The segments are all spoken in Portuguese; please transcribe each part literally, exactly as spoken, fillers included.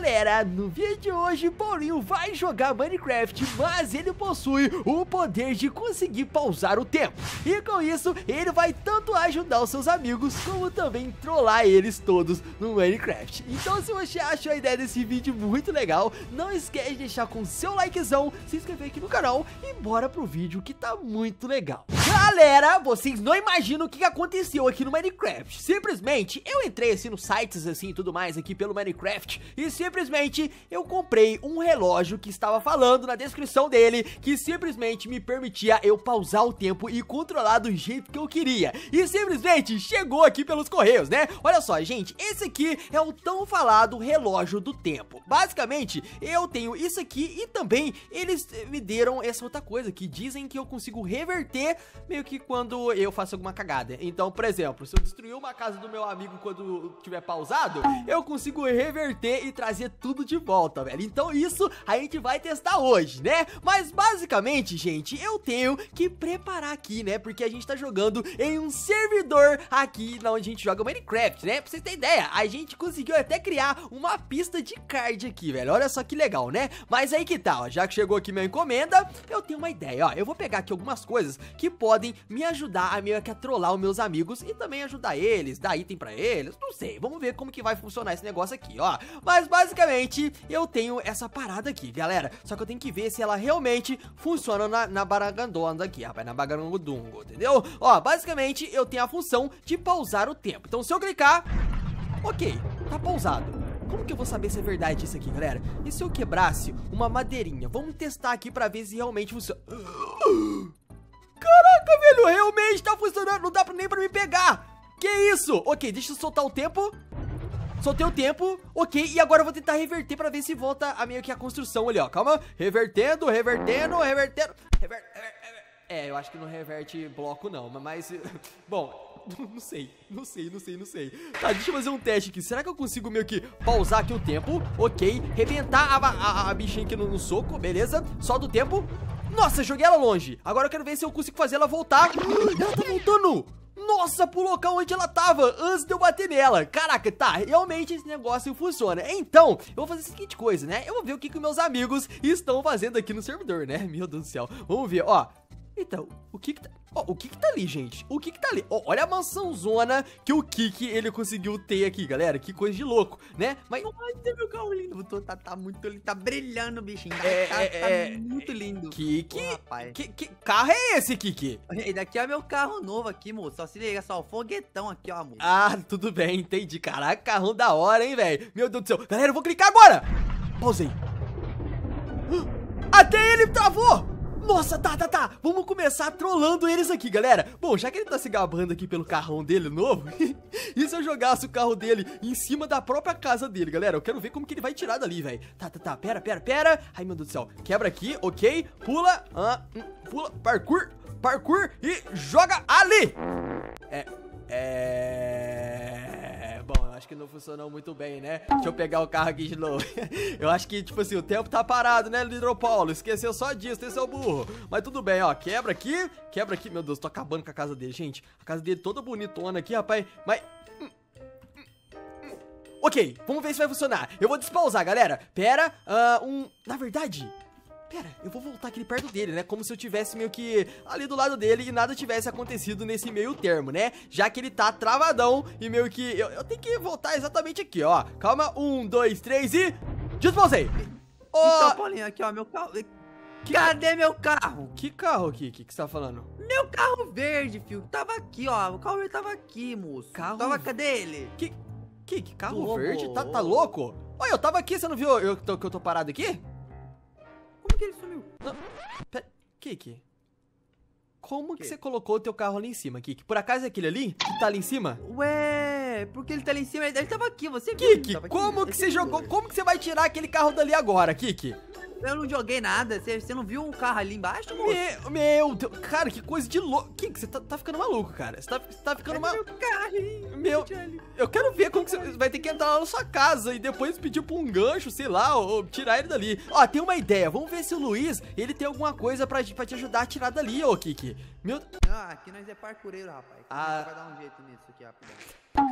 Galera, no vídeo de hoje, Paulinho vai jogar Minecraft, mas ele possui o poder de conseguir pausar o tempo. E com isso, ele vai tanto ajudar os seus amigos, como também trollar eles todos no Minecraft. Então, se você achou a ideia desse vídeo muito legal, não esquece de deixar com seu likezão, se inscrever aqui no canal e bora pro vídeo que tá muito legal. Galera, vocês não imaginam o que aconteceu aqui no Minecraft. Simplesmente, eu entrei assim nos sites assim e tudo mais aqui pelo Minecraft e simplesmente eu comprei um relógio que estava falando na descrição dele que simplesmente me permitia eu pausar o tempo e controlar do jeito que eu queria. E simplesmente chegou aqui pelos correios, né? Olha só, gente, esse aqui é o tão falado relógio do tempo. Basicamente, eu tenho isso aqui e também eles me deram essa outra coisa que dizem que eu consigo reverter meio que quando eu faço alguma cagada. Então, por exemplo, se eu destruir uma casa do meu amigo quando tiver pausado, eu consigo reverter e trazer tudo de volta, velho. Então isso a gente vai testar hoje, né? Mas basicamente, gente, eu tenho que preparar aqui, né? Porque a gente tá jogando em um servidor aqui na onde a gente joga Minecraft, né? Pra vocês terem ideia, a gente conseguiu até criar uma pista de card aqui, velho. Olha só que legal, né? Mas aí que tá, ó, já que chegou aqui minha encomenda, eu tenho uma ideia, ó. Eu vou pegar aqui algumas coisas que podem me ajudar a meio que a trollar os meus amigos e também ajudar eles, dar item pra eles, não sei. Vamos ver como que vai funcionar esse negócio aqui, ó. Mas basicamente, eu tenho essa parada aqui, galera. Só que eu tenho que ver se ela realmente funciona na, na baragandonda aqui, rapaz, na bagarangudungo, entendeu? Ó, basicamente, eu tenho a função de pausar o tempo. Então, se eu clicar, ok, tá pausado. Como que eu vou saber se é verdade isso aqui, galera? E se eu quebrasse uma madeirinha? Vamos testar aqui pra ver se realmente funciona. Caraca, velho, realmente tá funcionando. Não dá nem pra me pegar. Que isso? Ok, deixa eu soltar o tempo. Soltei o tempo, ok, e agora eu vou tentar reverter pra ver se volta a meio que a construção ali, ó. Calma, revertendo, revertendo, revertendo. Rever... É, eu acho que não reverte bloco não, mas... Bom... Não sei, não sei, não sei, não sei. Tá, deixa eu fazer um teste aqui. Será que eu consigo meio que pausar aqui o tempo? Ok, rebentar a, a, a bichinha aqui no, no soco, beleza. Solta o tempo. Nossa, joguei ela longe. Agora eu quero ver se eu consigo fazer ela voltar. Ela tá voltando. Nossa, pro local onde ela tava antes de eu bater nela. Caraca, tá, realmente esse negócio funciona. Então, eu vou fazer a seguinte coisa, né? Eu vou ver o que, que meus amigos estão fazendo aqui no servidor, né? Meu Deus do céu. Vamos ver, ó. Então, o que que tá... Oh, o que que tá ali, gente? O que que tá ali? Oh, olha a mansãozona que o Kiki, ele conseguiu ter aqui, galera. Que coisa de louco, né? Mas... Olha, meu carro lindo. Tá, tá muito... Ele tá brilhando, bichinho. É, tá, é, tá é, muito lindo. Kiki? Pô, rapaz. Que, que carro é esse, Kiki? E daqui é meu carro novo aqui, moço. Só se liga, só o foguetão aqui, ó, moço. Ah, tudo bem, entendi. Caraca, carrão da hora, hein, velho? Meu Deus do céu. Galera, eu vou clicar agora. Pausei. Até ele travou. Nossa, tá, tá, tá. Vamos começar trolando eles aqui, galera. Bom, já que ele tá se gabando aqui pelo carrão dele novo, e se eu jogasse o carro dele em cima da própria casa dele, galera? Eu quero ver como que ele vai tirar dali, velho. Tá, tá, tá. Pera, pera, pera. Ai, meu Deus do céu. Quebra aqui, ok. Pula, ah, pula, parkour, parkour e joga ali. É, é... Bom, eu acho que não funcionou muito bem, né? Deixa eu pegar o carro aqui de novo. Eu acho que, tipo assim, o tempo tá parado, né, Little Paulo? Esqueceu só disso, esse é o burro. Mas tudo bem, ó, quebra aqui, quebra aqui. Meu Deus, tô acabando com a casa dele, gente. A casa dele toda bonitona aqui, rapaz. Mas... Ok, vamos ver se vai funcionar. Eu vou despausar, galera. Pera, uh, um... Na verdade... Pera, eu vou voltar aqui perto dele, né? Como se eu tivesse meio que ali do lado dele e nada tivesse acontecido nesse meio termo, né? Já que ele tá travadão e meio que... Eu, eu tenho que voltar exatamente aqui, ó. Calma, um, dois, três e... Despausei! Oh. Então, Paulinho, aqui, ó, meu carro... Que... Cadê meu carro? Que carro aqui? Que que você tá falando? Meu carro verde, filho. Tava aqui, ó. O carro verde tava aqui, moço. Carro... Tava, cadê ele? Que... Que, que carro Tô verde? louco. Tá, tá louco? Olha, eu tava aqui, você não viu eu, tô, que eu tô parado aqui? Como que ele sumiu? Não, pera, Kiki, como que? que você colocou o teu carro ali em cima, Kiki? Por acaso é aquele ali que tá ali em cima? Ué, porque ele tá ali em cima, ele tava aqui, você viu? Kiki, Tava como aqui, que você jogou, como que você vai tirar aquele carro dali agora, Kiki? Eu não joguei nada, você, você não viu o carro ali embaixo, moço? Meu, meu Deus, cara, que coisa de louco. Kiki, você tá, tá ficando maluco, cara. Você tá, você tá ficando maluco. Meu carro, meu, eu quero ver como que você vai ter que entrar lá na sua casa e depois pedir pra um gancho, sei lá, ou tirar ele dali. Ó, tem uma ideia, vamos ver se o Luiz, ele tem alguma coisa pra, pra te ajudar a tirar dali, ô Kiki. Meu... Ah, aqui nós é parkureiro, rapaz. Ah. Vai dar um jeito nisso aqui, rapidão.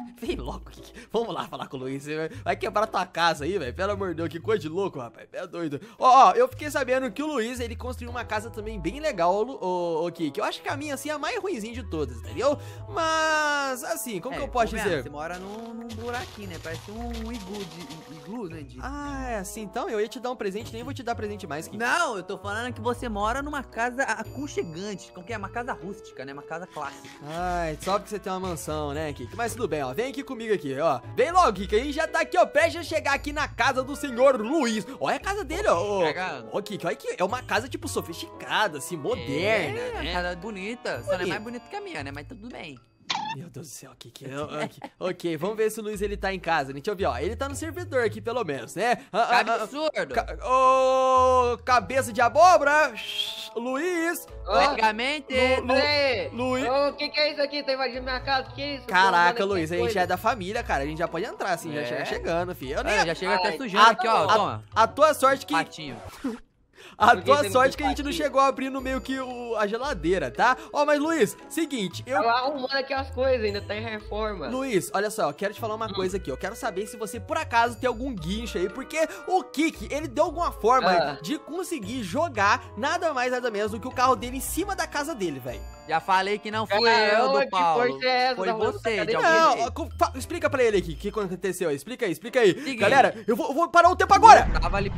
Vem logo, Kiki. Vamos lá falar com o Luiz. Você vai quebrar tua casa aí, velho. Pelo amor de Deus, que coisa de louco, rapaz. É doido. Ó, ó, eu fiquei sabendo que o Luiz, ele construiu uma casa também bem legal, o, o Kiki. Eu acho que a minha, assim, é a mais ruimzinha de todas, entendeu? Mas, assim, como É, que eu posso tô vendo, dizer? Você mora num, num buraquinho, né? Parece um iglu, de, iglu, né? De... Ah, é assim, então eu ia te dar um presente, nem vou te dar presente mais, Kiki. Não, eu tô falando que você mora numa casa aconchegante. Como que é? Uma casa rústica, né? Uma casa clássica. Ai, só porque você tem uma mansão, né, Kiki? Mas tudo bem, ó. Vem aqui comigo aqui, ó. Vem logo, Kiki. A gente já tá aqui, ó. Prestes a chegar aqui na casa do senhor Luiz. Olha a casa dele, ó. Pega. Ó, Kiki, olha que é uma casa, tipo, sofisticada, assim, moderna, É, né? casa bonita. Só não é mais bonita que a minha, né? Mas tudo bem. Meu Deus do céu, Kiki. Eu- ok, ok, vamos ver se o Luiz, ele tá em casa. Deixa eu ver, ó. Ele tá no servidor aqui, pelo menos, né? Ah, Que ah, ah, absurdo. ca- Ô, cabeça de abóbora. Shhh, Luiz. Praticamente. Lu- Lu- Peraí, Luiz. ô, o que que é isso aqui? Tá invadindo minha casa? O que é isso? Caraca, Tô Luiz, a mandando gente aqui é da família, cara. A gente já pode entrar, assim, já É. chega chegando, filho. Eu nem... Ah, já chega até Ai, sujando a- aqui, ó. a- Toma. A tua sorte que... Patinho. A Por que tua você me sorte deu que a gente não patinho? chegou abrindo meio que o, a geladeira, tá? Ó, mas Luiz, seguinte, eu... Tava arrumando aqui as coisas, ainda tá em reforma. Luiz, olha só, eu quero te falar uma coisa aqui. Eu quero saber se você, por acaso, tem algum guincho aí. Porque o Kiki, ele deu alguma forma Ah. de conseguir jogar nada mais, nada menos do que o carro dele em cima da casa dele, velho. Já falei que não fui Caramba, eu, que do Paulo. força é essa? Foi Tá rolando você, na de cadeia? alguém Não, jeito. ó, co- fa- explica pra ele aqui o que aconteceu aí. Explica aí, explica aí. Seguinte. Galera, eu vou, eu vou parar o tempo agora. Tava ali.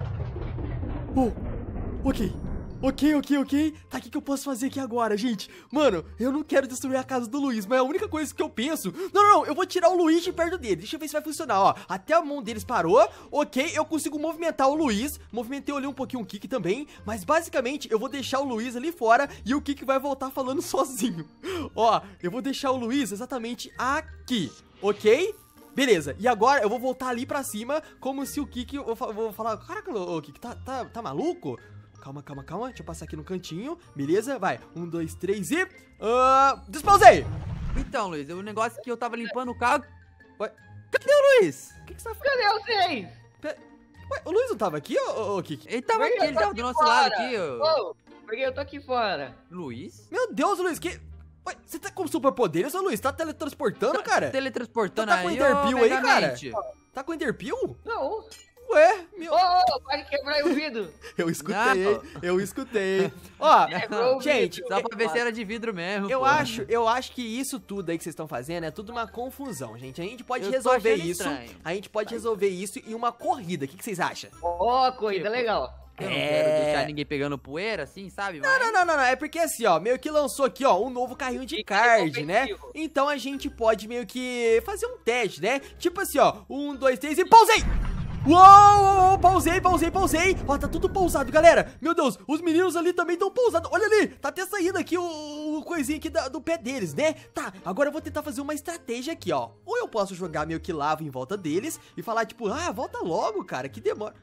Oh, ok. Ok, ok, ok. Tá, o que, que eu posso fazer aqui agora, gente? Mano, eu não quero destruir a casa do Luiz, mas é a única coisa que eu penso... Não, não, não, eu vou tirar o Luiz de perto dele. Deixa eu ver se vai funcionar, ó. Até a mão deles parou. Ok, eu consigo movimentar o Luiz. Movimentei ali um pouquinho o Kiki também. Mas basicamente, eu vou deixar o Luiz ali fora e o Kiki vai voltar falando sozinho. Ó, eu vou deixar o Luiz exatamente aqui, ok? Beleza, e agora eu vou voltar ali pra cima, como se o Kiki... Eu fa- vou falar, caraca, ô Kiki, tá, tá, tá maluco? Calma, calma, calma, deixa eu passar aqui no cantinho, beleza? Vai, um, dois, três e... Uh, despausei! Então, Luiz, o negócio é que eu tava limpando o carro. Ué? Cadê o Luiz? O que, que você tá falando? Cadê vocês? Ué, o Luiz não tava aqui, ô, ô, ô Kiki? Ele tava Por que aqui, eu ele tô tava do nosso lado fora? aqui, ó. Ô, porque eu tô aqui fora. Luiz? Meu Deus, Luiz, que... Ué, você tá com superpoderes, ô Luiz? Tá teletransportando, cara? Teletransportando Tá, tá com aí, Enderpeel ô, aí, cara? Megamente. Tá com Enderpeel? Não. Ué, meu... Ô, ô, pode quebrar aí o vidro. Eu escutei, Não. eu escutei. Ó, Quebrou o gente, vidro. Só pra ver se era de vidro mesmo, Eu pô. acho, eu acho que isso tudo aí que vocês estão fazendo é tudo uma confusão, gente. A gente pode Eu tô resolver achando isso. estranho. A gente pode resolver isso em uma corrida. O que, que vocês acham? Ó, corrida Tipo, legal. Eu não É. quero deixar ninguém pegando poeira, assim, sabe? Não, não, não, não, não. É porque assim, ó, meio que lançou aqui, ó, um novo carrinho de Fica card, né? competitivo. Então a gente pode meio que fazer um teste, né? Tipo assim, ó, um, dois, três e pausei! Uou, uou, uou, pausei, pausei, pausei. Ó, tá tudo pausado, galera. Meu Deus, os meninos ali também estão pausados. Olha ali, tá até saindo aqui o, o coisinho aqui da- do pé deles, né? Tá, agora eu vou tentar fazer uma estratégia aqui, ó. Ou eu posso jogar meio que lava em volta deles e falar, tipo, ah, volta logo, cara, que demora.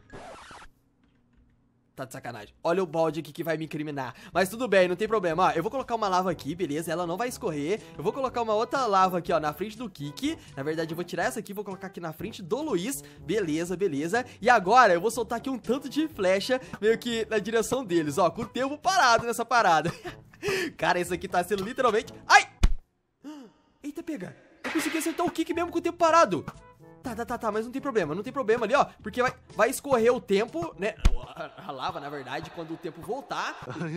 Tá de sacanagem. Olha o balde aqui que vai me incriminar. Mas tudo bem, não tem problema. Ó, eu vou colocar uma lava aqui, beleza? Ela não vai escorrer. Eu vou colocar uma outra lava aqui, ó, na frente do Kiki. Na verdade, eu vou tirar essa aqui, vou colocar aqui na frente do Luiz. Beleza, beleza. E agora, eu vou soltar aqui um tanto de flecha, meio que na direção deles, ó. Com o tempo parado nessa parada. Cara, isso aqui tá sendo literalmente... Ai! Eita, pega. Eu consegui acertar o Kiki mesmo com o tempo parado. Tá, tá, tá, tá, mas não tem problema, não tem problema ali, ó. Porque vai, vai escorrer o tempo, né? A lava, na verdade, quando o tempo voltar.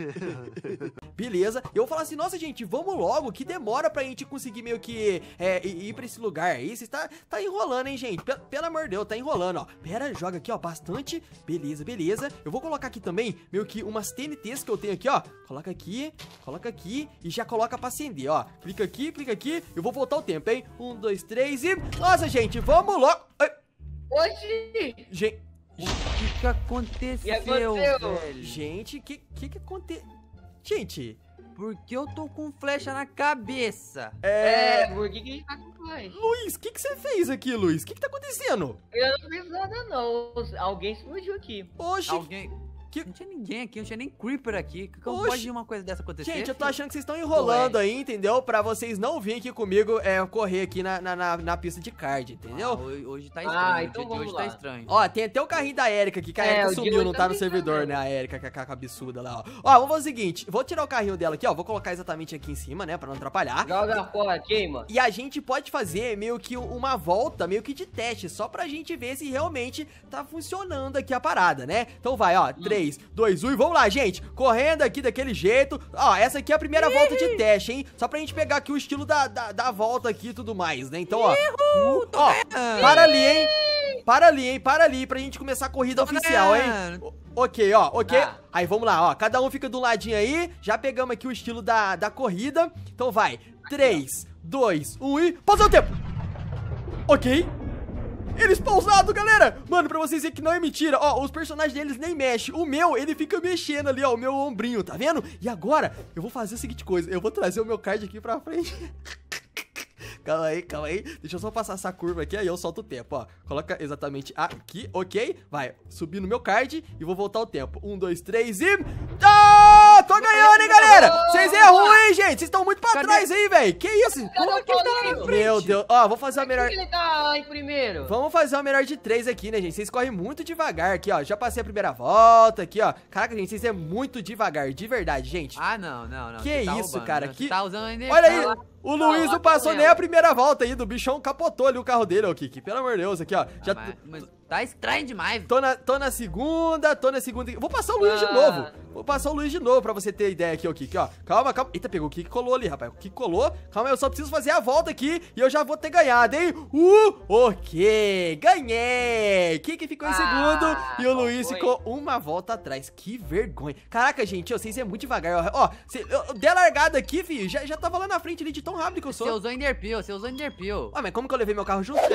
Beleza. Eu vou falar assim, nossa, gente, vamos logo, que demora pra gente conseguir meio que é, ir ir pra esse lugar aí. Você tá, tá enrolando, hein, gente? Pelo, pelo amor de Deus, tá enrolando, ó. Pera, joga aqui, ó, bastante. Beleza, beleza. Eu vou colocar aqui também, meio que umas T N Ts que eu tenho aqui, ó. Coloca aqui, coloca aqui e já coloca pra acender, ó. Clica aqui, clica aqui. Eu vou voltar o tempo, hein? Um, dois, três e... Nossa, gente, vamos logo. Ai, Oxi. gente... O que que aconteceu, aconteceu? velho? Gente, que que que aconteceu? Gente, Por que eu tô com flecha na cabeça? é... É, por que que a gente tá com flash? Luiz, o que que você fez aqui, Luiz? O que que tá acontecendo? Eu não fiz nada não. Alguém explodiu aqui. Oxi, Alguém... Que... Não tinha ninguém aqui, não tinha nem Creeper aqui. Como Oxi. pode uma coisa dessa acontecer? Gente, eu tô achando que vocês estão enrolando aí, entendeu? Pra vocês não virem aqui comigo é, correr aqui na, na, na, na pista de kart, entendeu? Ah, hoje, hoje tá estranho, Ah, o então dia de vamos hoje lá. tá estranho. Ó, tem até o carrinho da Erika aqui, que a É, Erika o de sumiu, hoje não tá no também servidor, tá né? A Erika, que é a cabeçuda lá, ó. Ó, vamos fazer o seguinte, vou tirar o carrinho dela aqui, ó, vou colocar exatamente aqui em cima, né, pra não atrapalhar. Joga fora, queima. E a gente pode fazer meio que uma volta, meio que de teste, só pra gente ver se realmente tá funcionando aqui a parada, né? Então vai, ó, três, dois, um e vamos lá, gente. Correndo aqui daquele jeito. Ó, essa aqui é a primeira volta de teste, hein? Só pra gente pegar aqui o estilo da, da, da volta aqui e tudo mais, né? Então, ó, uh, ó, para ali, hein? Para ali, hein? Para ali pra gente começar a corrida oficial, hein? O- Ok, ó, ok. Ah. Aí vamos lá, ó. Cada um fica do ladinho aí. Já pegamos aqui o estilo da, da corrida. Então vai. três, dois, um e. Pausa o tempo! Ok. Eles pausaram, galera. Mano, pra vocês verem que não é mentira. Ó, os personagens deles nem mexem. O meu, ele fica mexendo ali, ó. O meu ombrinho, tá vendo? E agora, eu vou fazer a seguinte coisa. Eu vou trazer o meu card aqui pra frente. Calma aí, calma aí. Deixa eu só passar essa curva aqui, aí eu solto o tempo, ó. Coloca exatamente aqui, ok? Vai, subir no meu card e vou voltar o tempo. Um, dois, três e... Ah, tô ganhando, hein, galera? Vocês erram, hein, gente? Vocês estão muito pra Cadê? trás aí, velho. Que isso? Cadê o Paulinho? Meu Deus. Ó, vou fazer a Por melhor... que ele tá lá em primeiro? Vamos fazer uma melhor de três aqui, né, gente? Vocês correm muito devagar aqui, ó. Já passei a primeira volta aqui, ó. Caraca, gente, vocês é muito devagar, de verdade, gente. Ah, não, não, não. Que você tá isso, roubando, cara, né? que- Você tá usando energia. Olha aí, lá. o Luiz lá não passou com nem ela. a primeira volta aí, do bichão capotou ali o carro dele, ô Kiki. Pelo amor de Deus, aqui, ó. Já Ah, mas, mas tá estranho demais. tô na, tô na segunda, tô na segunda. Vou passar o Luiz de Ah. novo. Vou passar o Luiz de novo pra você ter ideia aqui, ô Kiki, ó. Calma, calma. Eita, pegou o Kiki colou ali, rapaz. O Kiki colou. Calma, eu só preciso fazer a volta aqui e eu já vou ter ganhado, hein? Uh, ok. Ganhei. Kiki ficou em Ah, segundo e o qual Luiz foi? ficou uma volta atrás. Que vergonha. Caraca, gente, vocês é muito devagar. Ó, ó cê, eu, eu dei a largada aqui, filho. Já, já tava lá na frente ali de tão rápido que eu sou. Você usou Enderpeel, você usou Enderpeel. Ué, mas como que eu levei meu carro junto?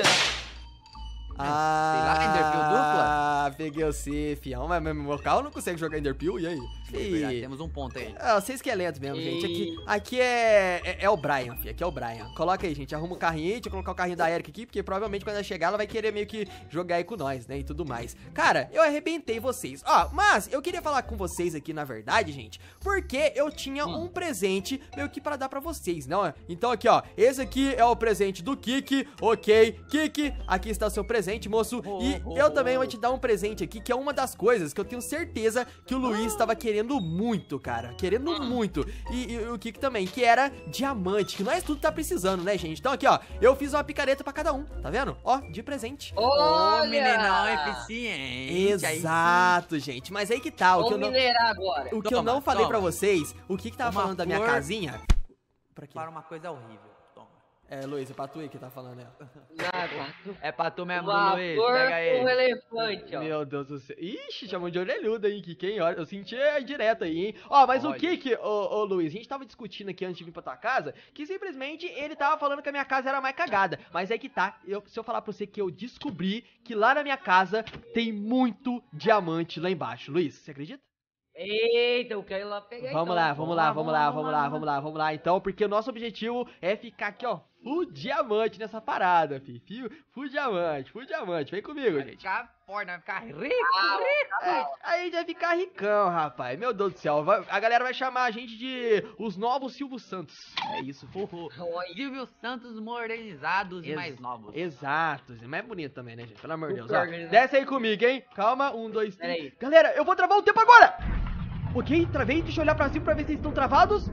Ah, sei lá, Enderpeel dupla? Ah, peguei você, fião. Mas mas meu carro não consegue jogar Enderpeel, e aí? Verdade, Ih. temos um ponto aí. Ah, vocês que é lento mesmo, gente. Aqui, E- aqui é, é, é o Brian, filho. Aqui é o Brian. Coloca aí, gente. Arruma o carrinho aí. Deixa eu colocar o carrinho da Erika aqui, porque provavelmente quando ela chegar, ela vai querer meio que jogar aí com nós, né? E tudo mais. Cara, eu arrebentei vocês. Ó, mas eu queria falar com vocês aqui, na verdade, gente, porque eu tinha um presente meio que pra dar pra vocês, não é? Então aqui, ó. Esse aqui é o presente do Kiki. Ok, Kiki, aqui está o seu presente, moço. E Oh, oh, eu também oh. vou te dar um presente aqui, que é uma das coisas que eu tenho certeza que o Luiz estava querendo muito, cara. Querendo muito. E, e o Kiki também, que era diamante, que nós tudo tá precisando, né, gente? Então aqui, ó, eu fiz uma picareta pra cada um, tá vendo? Ó, de presente. Ô, Olha! meninão eficiente. aí sim. Exato, gente. Mas aí que tá, o que eu Vamos não, minerar agora. o que eu Toma, não falei toma. pra vocês, o Kiki tava Uma falando da minha flor. casinha. Pra quê? Para uma coisa horrível. Toma. É, Luiz, é pra tu aí que tá falando, né? Nada. É pra tu mesmo, Uma Luiz. flor Pega com um ele. elefante, ó. Meu Deus do céu. Ixi, chamou de orelhuda, hein, Kiki, hein? Olha, eu senti a direta aí, hein? Ó, mas o Olha. Kiki, ô, ô Luiz, a gente tava discutindo aqui antes de vir pra tua casa, que simplesmente ele tava falando que a minha casa era mais cagada. Mas é que tá, eu, se eu falar pra você que eu descobri que lá na minha casa tem muito diamante lá embaixo. Luiz, você acredita? Eita, eu quero ir lá pegar Vamos então. lá, vamos lá, vamos lá, vamos lá, vamos lá, vamos lá, então, porque o nosso objetivo é ficar aqui, ó, full diamante nessa parada, fi. Fio, full diamante, full diamante, vem comigo, Vai gente. ficar forte, vai ficar rico, Ah, rico. É, aí a gente vai ficar ricão, rapaz. Meu Deus do céu. vai- a galera vai chamar a gente de os novos Silvio Santos. É isso. Olha, Silvio Santos modernizados e Ex- mais novos. Exato. Mas é bonito também, né, gente? Pelo amor de Deus. Super Ó, organizado. desce aí comigo, hein? Calma. Um, dois, Pera três. aí. Galera, eu vou travar o tempo agora. Ok, travei. Deixa eu olhar pra cima pra ver se eles estão travados.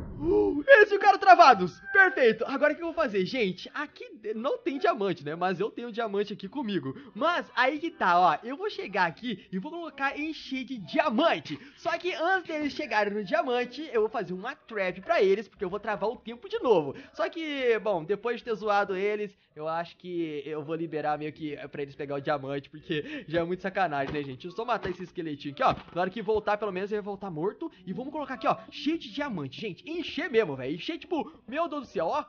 Uh, eles ficaram travados. Perfeito. Agora o que eu vou fazer? Gente, aqui não tem diamante, né? Mas eu tenho diamante aqui comigo. Mas aí que tá, ó. Eu vou chegar aqui e vou colocar encher de diamante. Só que antes deles chegarem no diamante, eu vou fazer uma trap pra eles, porque eu vou travar o tempo de novo. Só que, bom, depois de ter zoado eles, eu acho que eu vou liberar meio que pra eles pegar o diamante, porque já é muito sacanagem, né, gente? Eu só matar esse esqueletinho aqui, ó. Na hora que voltar, pelo menos, ele vai voltar morto. E vamos colocar aqui, ó, cheio de diamante, gente. Encher mesmo, velho. Encher, tipo, meu Deus do céu, ó.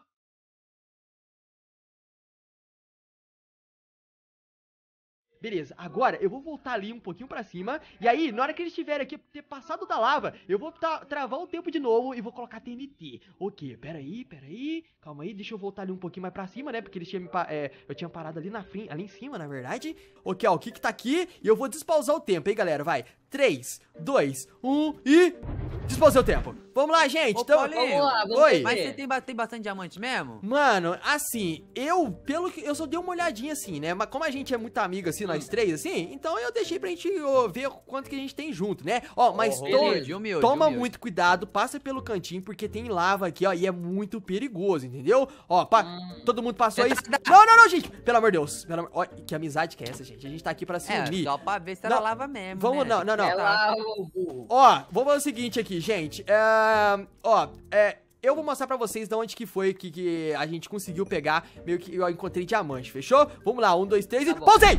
Beleza, agora eu vou voltar ali um pouquinho pra cima. E aí, na hora que eles estiverem aqui, ter passado da lava, eu vou tra- travar o tempo de novo e vou colocar T N T. Ok, peraí, peraí. Calma aí, deixa eu voltar ali um pouquinho mais pra cima, né? Porque eles tinham me pa- é, eu tinha parado ali na frente, ali em cima, na verdade. Ok, ó, o que que tá aqui? E eu vou despausar o tempo, hein, galera? Vai. três, dois, um e... Dispôs seu tempo. Vamos lá, gente. Ô, Então... Paulinho, Vamos lá, vamos Oi. ver. Mas você tem, ba- tem bastante diamante mesmo? Mano, assim, eu, pelo que, eu só dei uma olhadinha assim, né, mas como a gente é muito amigo assim, nós três, assim, então eu deixei pra gente ó, ver quanto que a gente tem junto, né, ó, mas Oh, to- humilde, humilde, toma humilde. muito cuidado, passa pelo cantinho, porque tem lava aqui, ó, e é muito perigoso, entendeu? Ó, pa- Hum. todo mundo passou Você isso. tá- Não, não, não, gente, pelo amor de Deus, pelo amor... Ó, que amizade que é essa, gente? A gente tá aqui pra se É, unir. só pra ver se ela Não, lava mesmo, vamos, né? não, não, não. É lá o burro. Ó, vou fazer o seguinte aqui, gente. É, ó, é, eu vou mostrar pra vocês de onde que foi que, que a gente conseguiu pegar. Meio que eu encontrei diamante, fechou? Vamos lá, um, dois, três e... Tá bom. Pausei!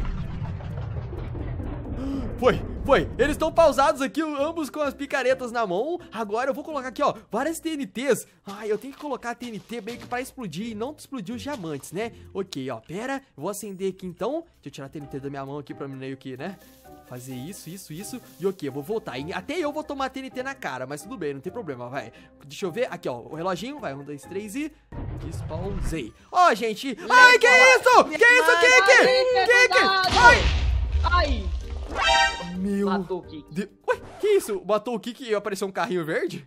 Foi, foi. Eles estão pausados aqui, ambos com as picaretas na mão. Agora eu vou colocar aqui, ó, várias T N Ts. Ai, eu tenho que colocar a T N T meio que pra explodir e não explodir os diamantes, né? Ok, ó, pera. Eu vou acender aqui então. Deixa eu tirar a T N T da minha mão aqui pra meio que, né? Fazer isso, isso, isso. E ok, eu vou voltar. E até eu vou tomar T N T na cara, mas tudo bem, não tem problema, vai. Deixa eu ver. Aqui, ó, o reloginho. Vai, um, dois, três e... Despausei. Ó, gente. Ai, que isso? Que isso, Kiki? Kiki! Ai! Ai! Meu... Matou o Kiki. De... Ué, que isso? Matou o Kiki e apareceu um carrinho verde?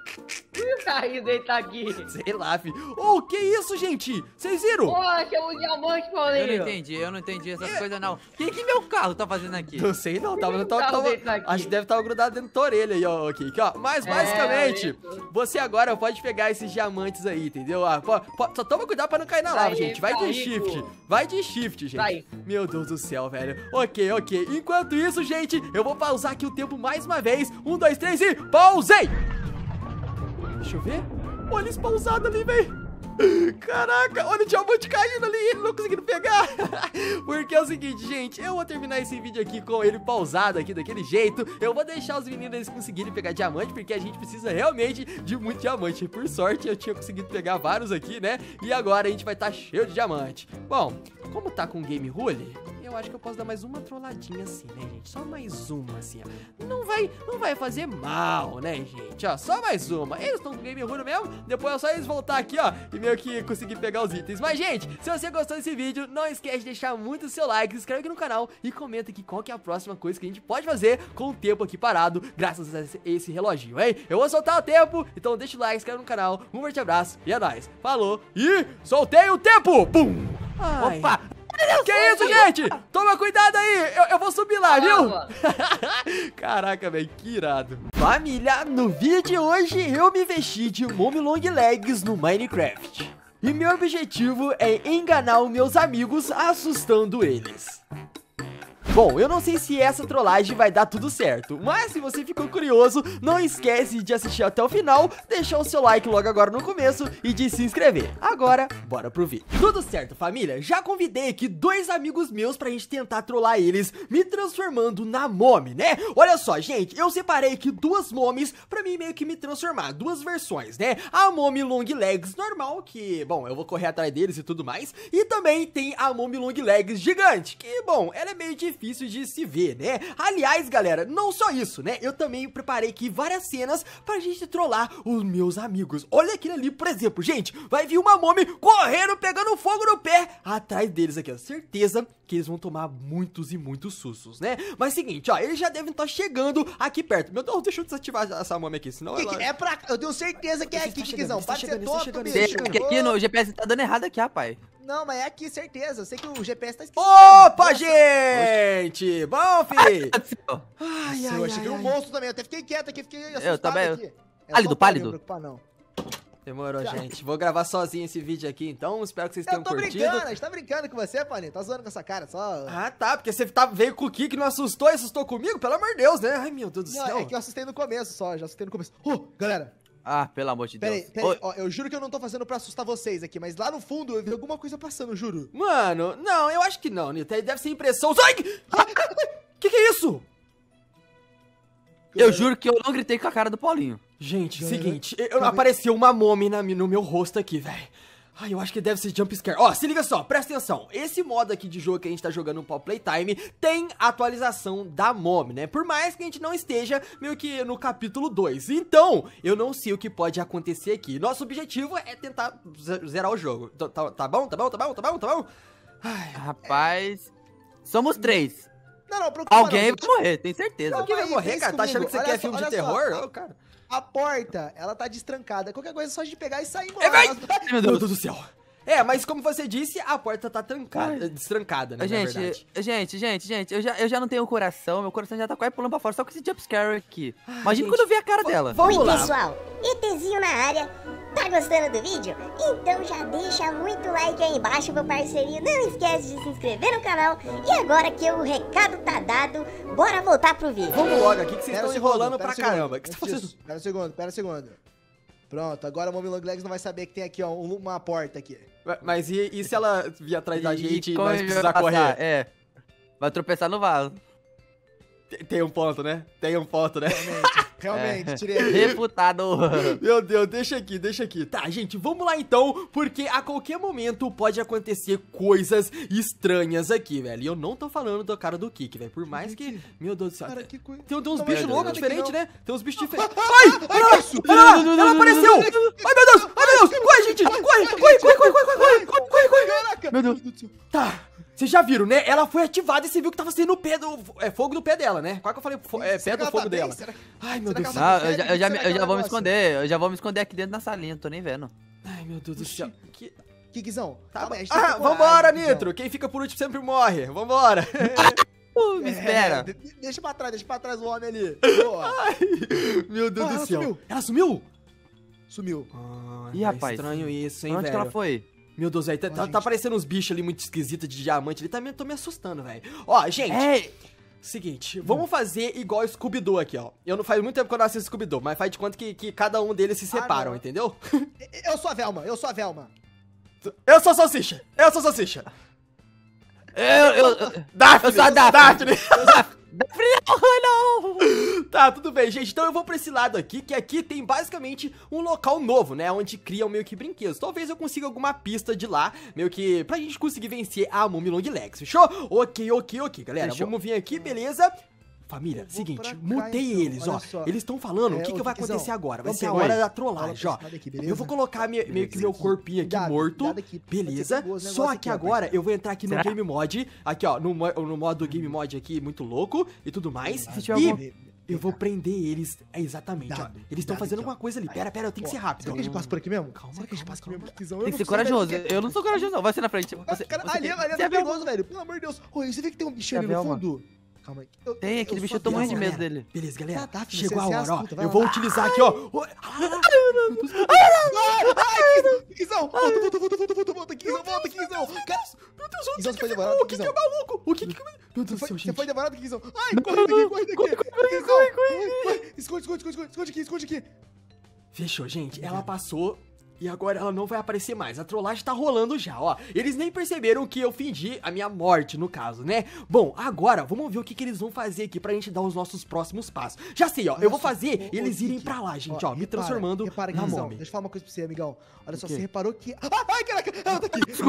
Aí dele tá aqui. Sei lá, fi. Oh, que isso, gente? Vocês viram? Poxa, o diamante, Paulinho. Eu não entendi, eu não entendi essas coisas não. O que que meu carro tá fazendo aqui? Não sei não, tava, Ih, tava, tá tava- dentro aqui. acho que deve estar grudado dentro da orelha aí, ó, Kiki, ó. Mas basicamente, isso. você agora pode pegar esses diamantes aí, entendeu? Ah, po- po- só toma cuidado pra não cair na lava, Aí, gente. Vai tá de rico. shift, vai de shift, gente. Vai. Meu Deus do céu, velho. Ok, ok. Enquanto isso, gente, eu vou pausar aqui o tempo mais uma vez. Um, dois, três e pausei! Deixa eu ver. Olha eles pausados ali, velho. Caraca, olha o diamante caindo ali, ele não conseguindo pegar. Porque é o seguinte, gente, eu vou terminar esse vídeo aqui com ele pausado aqui daquele jeito. Eu vou deixar os meninos eles conseguirem pegar diamante, porque a gente precisa realmente de muito diamante. Por sorte, eu tinha conseguido pegar vários aqui, né? E agora a gente vai estar cheio de diamante. Bom, como tá com game rule, eu acho que eu posso dar mais uma trolladinha assim, né, gente? Só mais uma, assim, ó. Não vai, não vai fazer mal, né, gente? Ó, só mais uma. Eles estão com game rule mesmo, depois é só eles voltar aqui, ó, e meio que conseguir pegar os itens. Mas, gente, se você gostou desse vídeo, não esquece de deixar muito o seu like, se inscreve aqui no canal e comenta aqui qual que é a próxima coisa que a gente pode fazer com o tempo aqui parado, graças a esse, esse reloginho, hein? Eu vou soltar o tempo, então deixa o like, se inscreve no canal, um forte abraço e é nóis. Falou e soltei o tempo! Pum! Ai. Opa! Que isso, gente? Toma cuidado aí, eu, eu vou subir lá, viu? Calma. Caraca, velho, que irado. Família, no vídeo de hoje eu me vesti de Mommy Long Legs no Minecraft. E meu objetivo é enganar os meus amigos assustando eles. Bom, eu não sei se essa trollagem vai dar tudo certo, mas se você ficou curioso, não esquece de assistir até o final, deixar o seu like logo agora no começo e de se inscrever. Agora, bora pro vídeo. Tudo certo, família? Já convidei aqui dois amigos meus pra gente tentar trollar eles, me transformando na Mommy, né? Olha só, gente, eu separei aqui duas Mommies pra mim meio que me transformar, duas versões, né? A Mommy Long Legs normal, que, bom, eu vou correr atrás deles e tudo mais, e também tem a Mommy Long Legs gigante, que, bom, ela é meio difícil de se ver, né? Aliás, galera, não só isso, né? Eu também preparei aqui várias cenas pra gente trollar os meus amigos. Olha aquilo ali, por exemplo, gente, vai vir uma Mommy correndo, pegando fogo no pé atrás deles aqui, ó. Certeza que eles vão tomar muitos e muitos sustos, né? Mas seguinte, ó, eles já devem estar chegando aqui perto. Meu Deus, deixa eu desativar essa Mommy aqui, senão Kiki, ela... é pra cá. Eu tenho certeza que é Você aqui, está Kikizão. chegando, Para você de ser está chegando, você tonto, está bicho. chegando. Aqui, aqui no G P S tá dando errado aqui, rapaz. Não, mas é aqui, certeza. Eu sei que o G P S tá esquisito. Opa, gente! Bom, fi! Ai, Nossa, eu achei que era um monstro também. Eu até fiquei quieto aqui, fiquei assustado também, aqui. É Pálido, só pálido. Não preocupar, não. Demorou, Tchau. gente. Vou gravar sozinho esse vídeo aqui, então. Espero que vocês tenham Eu tô curtido. brincando, a gente tá brincando com você, Paulinho. Tá zoando com essa cara, só... Ah, tá. Porque você tá, veio com o Kiki, não assustou e assustou comigo? Pelo amor de Deus, né? Ai, meu Deus do Não, céu. é que eu assustei no começo só, já assustei no começo. Ô, galera, Ah, pelo amor de pera Deus. aí, pera aí. Oi. Ó, eu juro que eu não tô fazendo pra assustar vocês aqui, mas lá no fundo eu vi alguma coisa passando, juro. Mano, não, eu acho que não, Nito. Deve ser impressão. Ai! Que que é isso? Eu juro que eu não gritei com a cara do Paulinho. Gente, Galera, seguinte. Eu, tá apareceu uma Mommy na, no meu rosto aqui, velho. Ai, eu acho que deve ser jump scare. Ó, se liga só, presta atenção. Esse modo aqui de jogo que a gente tá jogando no Paw Playtime tem atualização da Mommy, né? Por mais que a gente não esteja meio que no capítulo dois. Então, eu não sei o que pode acontecer aqui. Nosso objetivo é tentar ze- zerar o jogo. Tá, tá, tá bom? Tá bom? Tá bom? Tá bom? Tá bom? Ai, Rapaz, somos três. Não, não, preocupa Alguém não. vai morrer, tenho certeza. Alguém vai aí, morrer, pensa cara? Tá achando comigo. que isso aqui Olha é filme só, de olha só. terror? Ô, cara. A porta, ela tá destrancada. Qualquer coisa é só a gente pegar e sair embora. É vai- Nós- Ai, meu Meu Deus. Deus do céu. É, mas como você disse, a porta tá trancada, destrancada, né, na Gente, verdade. gente, gente, gente, eu já, eu já não tenho coração, meu coração já tá quase pulando pra fora só com esse jumpscare aqui. Imagina gente, quando eu ver a cara dela. Vamos Oi, lá. pessoal, ETzinho na área. Tá gostando do vídeo? Então já deixa muito like aí embaixo, meu parceirinho. Não esquece de se inscrever no canal. E agora que o recado tá dado, bora voltar pro vídeo. Vamos logo aqui que vocês Pera estão um segundo, enrolando pera pra um segundo. caramba. O que você tá Antes fazendo? disso, Pera um segundo, pera um segundo. Pronto, agora a Mommy Long Legs não vai saber que tem aqui, ó, um- uma porta aqui. Mas e, e se ela vir atrás da gente e como nós ele precisar vai passar? correr? É, vai tropeçar no vaso. Tem- Tem um ponto, né? Tem um ponto, né? Realmente, realmente, É. tirei aqui. Refutado. Meu Deus, deixa aqui, deixa aqui. Tá, gente, vamos lá então, porque a qualquer momento pode acontecer coisas estranhas aqui, velho. E eu não tô falando do cara do Kik, velho. Por mais que... Meu Deus do céu. Cara, que coisa. Tem, tem uns Não, bichos mas loucos nada aqui diferentes, não. né? Tem uns bichos diferentes. Ai! Olha lá! Olha lá! Ela apareceu! Ai, meu Deus! Ai, meu Deus! Corre, gente! Corre! Corre, corre, corre, corre, corre, corre, corre, corre, corre! Caraca! Meu Deus. do céu. Tá, vocês já viram, né? Ela foi ativada e você viu que tava sendo o pé do... É, fogo do pé dela, né? Qual que eu falei? Fo- É, Será pé que do ela fogo tá bem? dela. Será- Ai, meu será Deus que do ela céu. Não, eu já, eu já, me- Será que eu já ela vou me gosta? esconder, eu já vou me esconder aqui dentro da salinha, não tô nem vendo. Ai, meu Deus do céu. Que... Kikzão, Tá calma bom. aí, a gente tem que Ah, ter coragem, vambora, Kikzão. Nitro. Quem fica por último sempre morre. Vambora. Uh, me É, espera. de- de- deixa pra trás, deixa pra trás o homem ali. Boa. Meu Deus Ah, do ela céu. sumiu. Ela sumiu? Sumiu. Ah, Ih, tá rapaz. estranho isso, hein, Onde velho. que ela foi? Meu Deus, velho, tá, Ó, tá, gente. tá aparecendo uns bichos ali muito esquisitos de diamante ali, tá me, tô me assustando, velho. Ó, gente, É, seguinte, vamos fazer igual Scooby-Doo aqui, ó. Eu não faz muito tempo que eu não assisto Scooby-Doo, mas faz de conta que, que cada um deles se Ah, separam, não. entendeu? Eu sou a Velma, eu sou a Velma. Eu sou Salsicha, eu sou Salsicha. eu, eu, eu, Daphne, eu sou a Daphne. Daphne. Daphne, não, não. Tá, tudo bem, gente. Então eu vou pra esse lado aqui, que aqui tem basicamente um local novo, né? Onde criam meio que brinquedos. Talvez eu consiga alguma pista de lá, meio que pra gente conseguir vencer a Mommy Long Legs, fechou? Ok, ok, ok, galera. Fechou. Vamos vir aqui, beleza? Família, Eu vou seguinte, pra cá, mutei então, eles, olha ó. só. Eles estão falando o É, que, que ô, vai Kikzão, acontecer agora. Vai vamos ser a pegar hora ele. da Fala trollagem, pra ó. esse lado aqui, beleza? Eu vou colocar minha- meio que meu corpinho aqui Cuidado, morto, cuidado aqui, vai ser beleza? perigoso o Só negócio que aqui, ó, agora parceiro. eu vou entrar aqui no Será? Game Mod, aqui ó, no, mo- no modo Game Mod aqui, muito louco e tudo mais. Se tiver E algum- eu vou prender eles, é exatamente, ó. Cuidado, Eles estão cuidado fazendo aqui, ó. alguma coisa ali. Pera, pera, eu tenho que ser Ó, rápido. Será que a gente passa por aqui mesmo? Calma, Será que a gente calma, passa por calma. aqui, Kikzão? Tem Eu que ser não sei, corajoso. velho. Eu não sou corajoso, não. Vai ser na frente. Você, Cara, você, ali, ali é você é muito Velma. perigoso, velho. Pelo amor de Deus. Oi, você vê que tem um bichinho ali Você é no Velma. fundo? Calma aí. Eu- Tem, aquele eu bicho, sou eu tô a morrendo de Velma. medo dele. Beleza, galera. Tá, Daphne, Chegou você- a você hora, ó. assusta, vai Eu lá. vou utilizar aqui, ó. Oi, Kikzão, volta, volta, volta, volta, volta, volta, Kikzão, volta, Kikzão. Cara, Meu Deus, o Kikzão, que você foi que devorado, ficou? O que que é Kikzão? maluco? O que que... Meu Deus do Você céu, foi, você gente. foi devorado, Kikzão. Ai, corre daqui, corre daqui. Kikzão, corre. Esconde, esconde, esconde, esconde aqui, esconde aqui. Fechou, gente. Ela passou e agora ela não vai aparecer mais. A trollagem tá rolando já, ó. Eles nem perceberam que eu fingi a minha morte, no caso, né? Bom, agora vamos ver o que, que eles vão fazer aqui pra gente dar os nossos próximos passos. Já sei, ó. Olha eu vou só, fazer ô, ô, eles irem Kiki, pra lá, gente, ó, ó. Me repara, transformando repara, na Kikzão, Mommy. deixa eu falar uma coisa pra você, amigão. Olha só, quê? você reparou que... Ah, ai, caraca, ela tá aqui. Calma,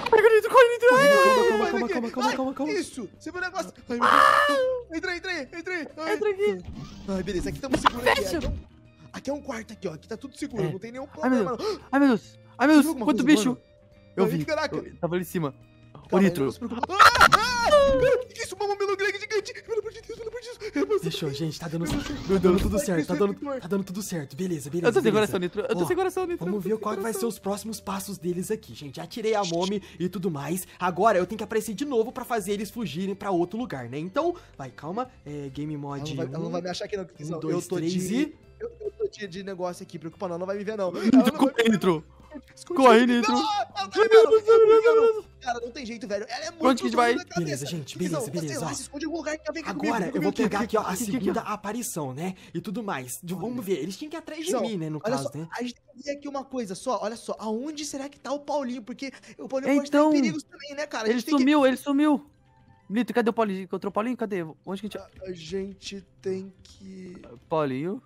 calma, calma, calma, calma, Ai, calma, calma. Isso, você viu o negócio? Ai, meu Deus. Entra aí, entra aí, entra aí. Ai. Entra aqui. Ai, beleza, aqui estamos seguros. Aqui, Fecha. aqui, é um, aqui é um quarto aqui, ó. Aqui tá tudo seguro, É. não tem nenhum Ai, meu problema. Deus. não. Ai, meu Deus. Ai, meu Você viu Deus. alguma Quanto coisa bicho. voando? Eu Ai, vi. caraca. Eu tava ali em cima. Ô, Calma aí, Nitro. não se preocupa. Ah, ah, cara, que isso? Uma Mommy Long gigante. Pelo amor de Deus, pelo amor de Deus. Eu posso- Fechou, gente. Tá dando, tá dando tudo certo. Tá dando, tá dando tudo certo. Beleza, beleza. Eu tô sem beleza. coração, Nitro. Eu tô Ó, sem coração, Nitro. Vamos ver qual que vai ser os próximos passos deles aqui, gente. Atirei a Mommy e tudo mais. Agora eu tenho que aparecer de novo pra fazer eles fugirem pra outro lugar, né? Então, vai, calma. É, Game Ela Mod não, vai, ela não vai me um, achar aqui, não. Kikzão. um, dois, eu tô três de... e... Eu, eu tô de, de negócio aqui, preocupa não, não vai me ver, não. Ela não vai Corre, Nitro. Esconde, Corre, esconde. Nitro. Não, ela tá me vendo, ela tá me vendo. Cara, não tem jeito, velho. Ela é muito onde que a gente vai? doida da cabeça. Beleza, gente, Kikzão, beleza, beleza, Sei lá, ó. se esconde em algum lugar que vem aqui comigo, Agora vem eu vou comigo, pegar aqui, ó, a aqui, aqui, aqui, segunda aparição, né? E tudo mais. De- Vamos ver, eles tinham que ir atrás de Kikzão, mim, né, no olha caso, só, né? a gente tem que ver aqui uma coisa só, olha só, aonde será que tá o Paulinho? Porque o Paulinho pode Então, estar em perigos também, né, cara? A Ele gente tem que- sumiu, ele sumiu. Nitro, cadê o Paulinho? Encontrou o Paulinho? Cadê? Onde que a gente... A gente tem que... Paulinho.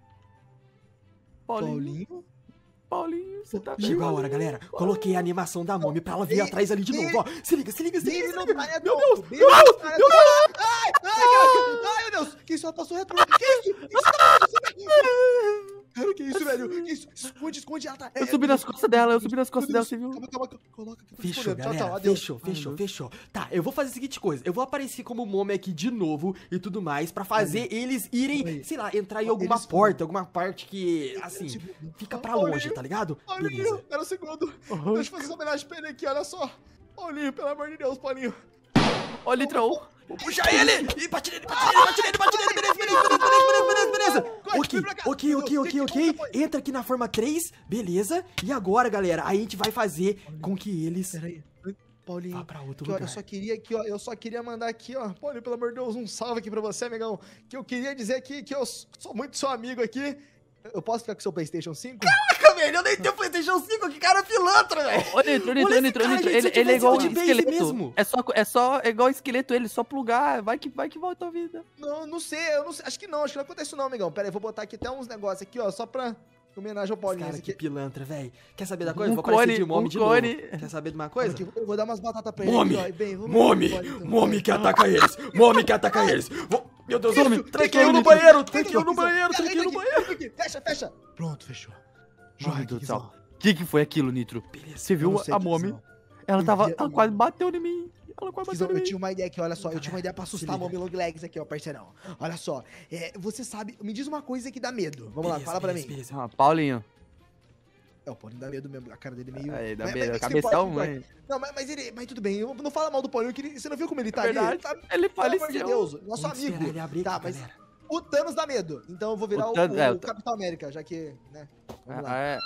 Paulinho. Paulinho? Paulinho, você tá bem? Chegou a hora, galera. Coloquei a animação da Mommy pra ela vir Ele- atrás ali de ele- novo, ó. Se liga, se liga, se liga, Ele se não liga. tá, né, Meu tonto? Deus, Ele meu não Deus, tá, né, meu tonto? Deus. Ai, ai, ai, meu Deus! Que isso? Ela passou reto. Que isso? Que isso tá acontecendo? Cara, que isso, velho? Que isso? Esconde, esconde, Onde ela tá? Eu subi nas costas dela, eu subi nas costas dela, você viu? Calma, calma, calma. Coloca aqui. Fechou, galera. Fechou, fechou, fechou. Tá, eu vou fazer a seguinte coisa. Eu vou aparecer como Mommy aqui de novo e tudo mais pra fazer eles irem, sei lá, entrar em alguma Eles- porta, alguma parte que, assim, fica pra longe, tá ligado? Paulinho, Beleza. pera um segundo. Uhum. Deixa eu fazer essa homenagem pra ele aqui, olha só. Paulinho, pelo amor de Deus, Paulinho. Ó, Litrão. Puxa ele! E bate nele, bate nele, bate nele, bate nele, beleza, beleza, beleza, beleza, beleza, beleza. Corre, Ok, vem pra cá. ok, ok, ok, ok. Entra aqui na forma três, beleza. E agora, galera, a gente vai fazer com que eles Pera aí. Paulinho, vá pra outro que, ó, lugar. eu só queria aqui, ó, eu só queria mandar aqui, ó, Paulinho, pelo amor de Deus, um salve aqui pra você, amigão, que eu queria dizer aqui que eu sou muito seu amigo aqui. Eu posso ficar com o seu PlayStation cinco? Caraca, velho, eu nem tenho PlayStation cinco, que cara pilantra, velho. Ô, Nitro, Olha Nitro, esse Nitro, cara, Nitro, gente, se ele, eu ele é tivesse igual de um base esqueleto. mesmo. É só, é só é igual esqueleto, ele só plugar, vai que, vai que volta a vida. Não, não sei, eu não sei, acho que não, acho que não acontece isso não, amigão. Pera aí, vou botar aqui até uns negócios aqui, ó, só pra homenagem ao Paulinho. Cara, Esse que aqui. pilantra, velho. Quer saber da coisa? Um Vou aparecer cone, de Mommy um de cone. novo. Quer saber de uma Coisa? coisa? Eu vou dar umas batatas pra ele Mommy, aqui, ó. E bem, vamos Mommy, embora, então. Mommy que ataca eles. Mommy que ataca eles. Vou- Meu Deus, Isso, Mommy, isso, tranquei isso, no isso, banheiro, isso, tranquei isso, no isso, banheiro, isso, tranquei no isso, banheiro. isso aqui, Fecha, fecha. Pronto, fechou. Meu Joia, Deus do Kikzão. céu. O que que foi aquilo, Nitro? Você Eu viu não sei, a Mommy? Kikzão. Ela Eu tava, vi a ela Mommy. quase bateu em mim. Ela quase Kikzão, bateu em eu mim. tinha uma ideia aqui, olha só, eu tinha uma ideia pra Se assustar a liga. Mommy Long Legs aqui, ó, parceirão. Olha só, é, você sabe, me diz uma coisa que dá medo. Vamos lá, Beleza, fala pra beleza, mim. beleza. Ah, Paulinho. É, o Paulinho dá medo mesmo, a cara dele é meio... Aí, dá Mas- medo, mas- cabeção, mas- mãe. Não, mas, mas ele, mas tudo bem, eu- não fala mal do Paulinho, que ele- você não viu como ele tá É ali? verdade. Ele tá, Ele pelo amor de faleceu. Deus, nosso Vamos esperar amigo. ele abrir Tá, aqui, mas galera. o Thanos dá medo, então eu vou virar O o, Thanos- o é, o- Capitão América, já que, né? Vamos lá. Ah, é.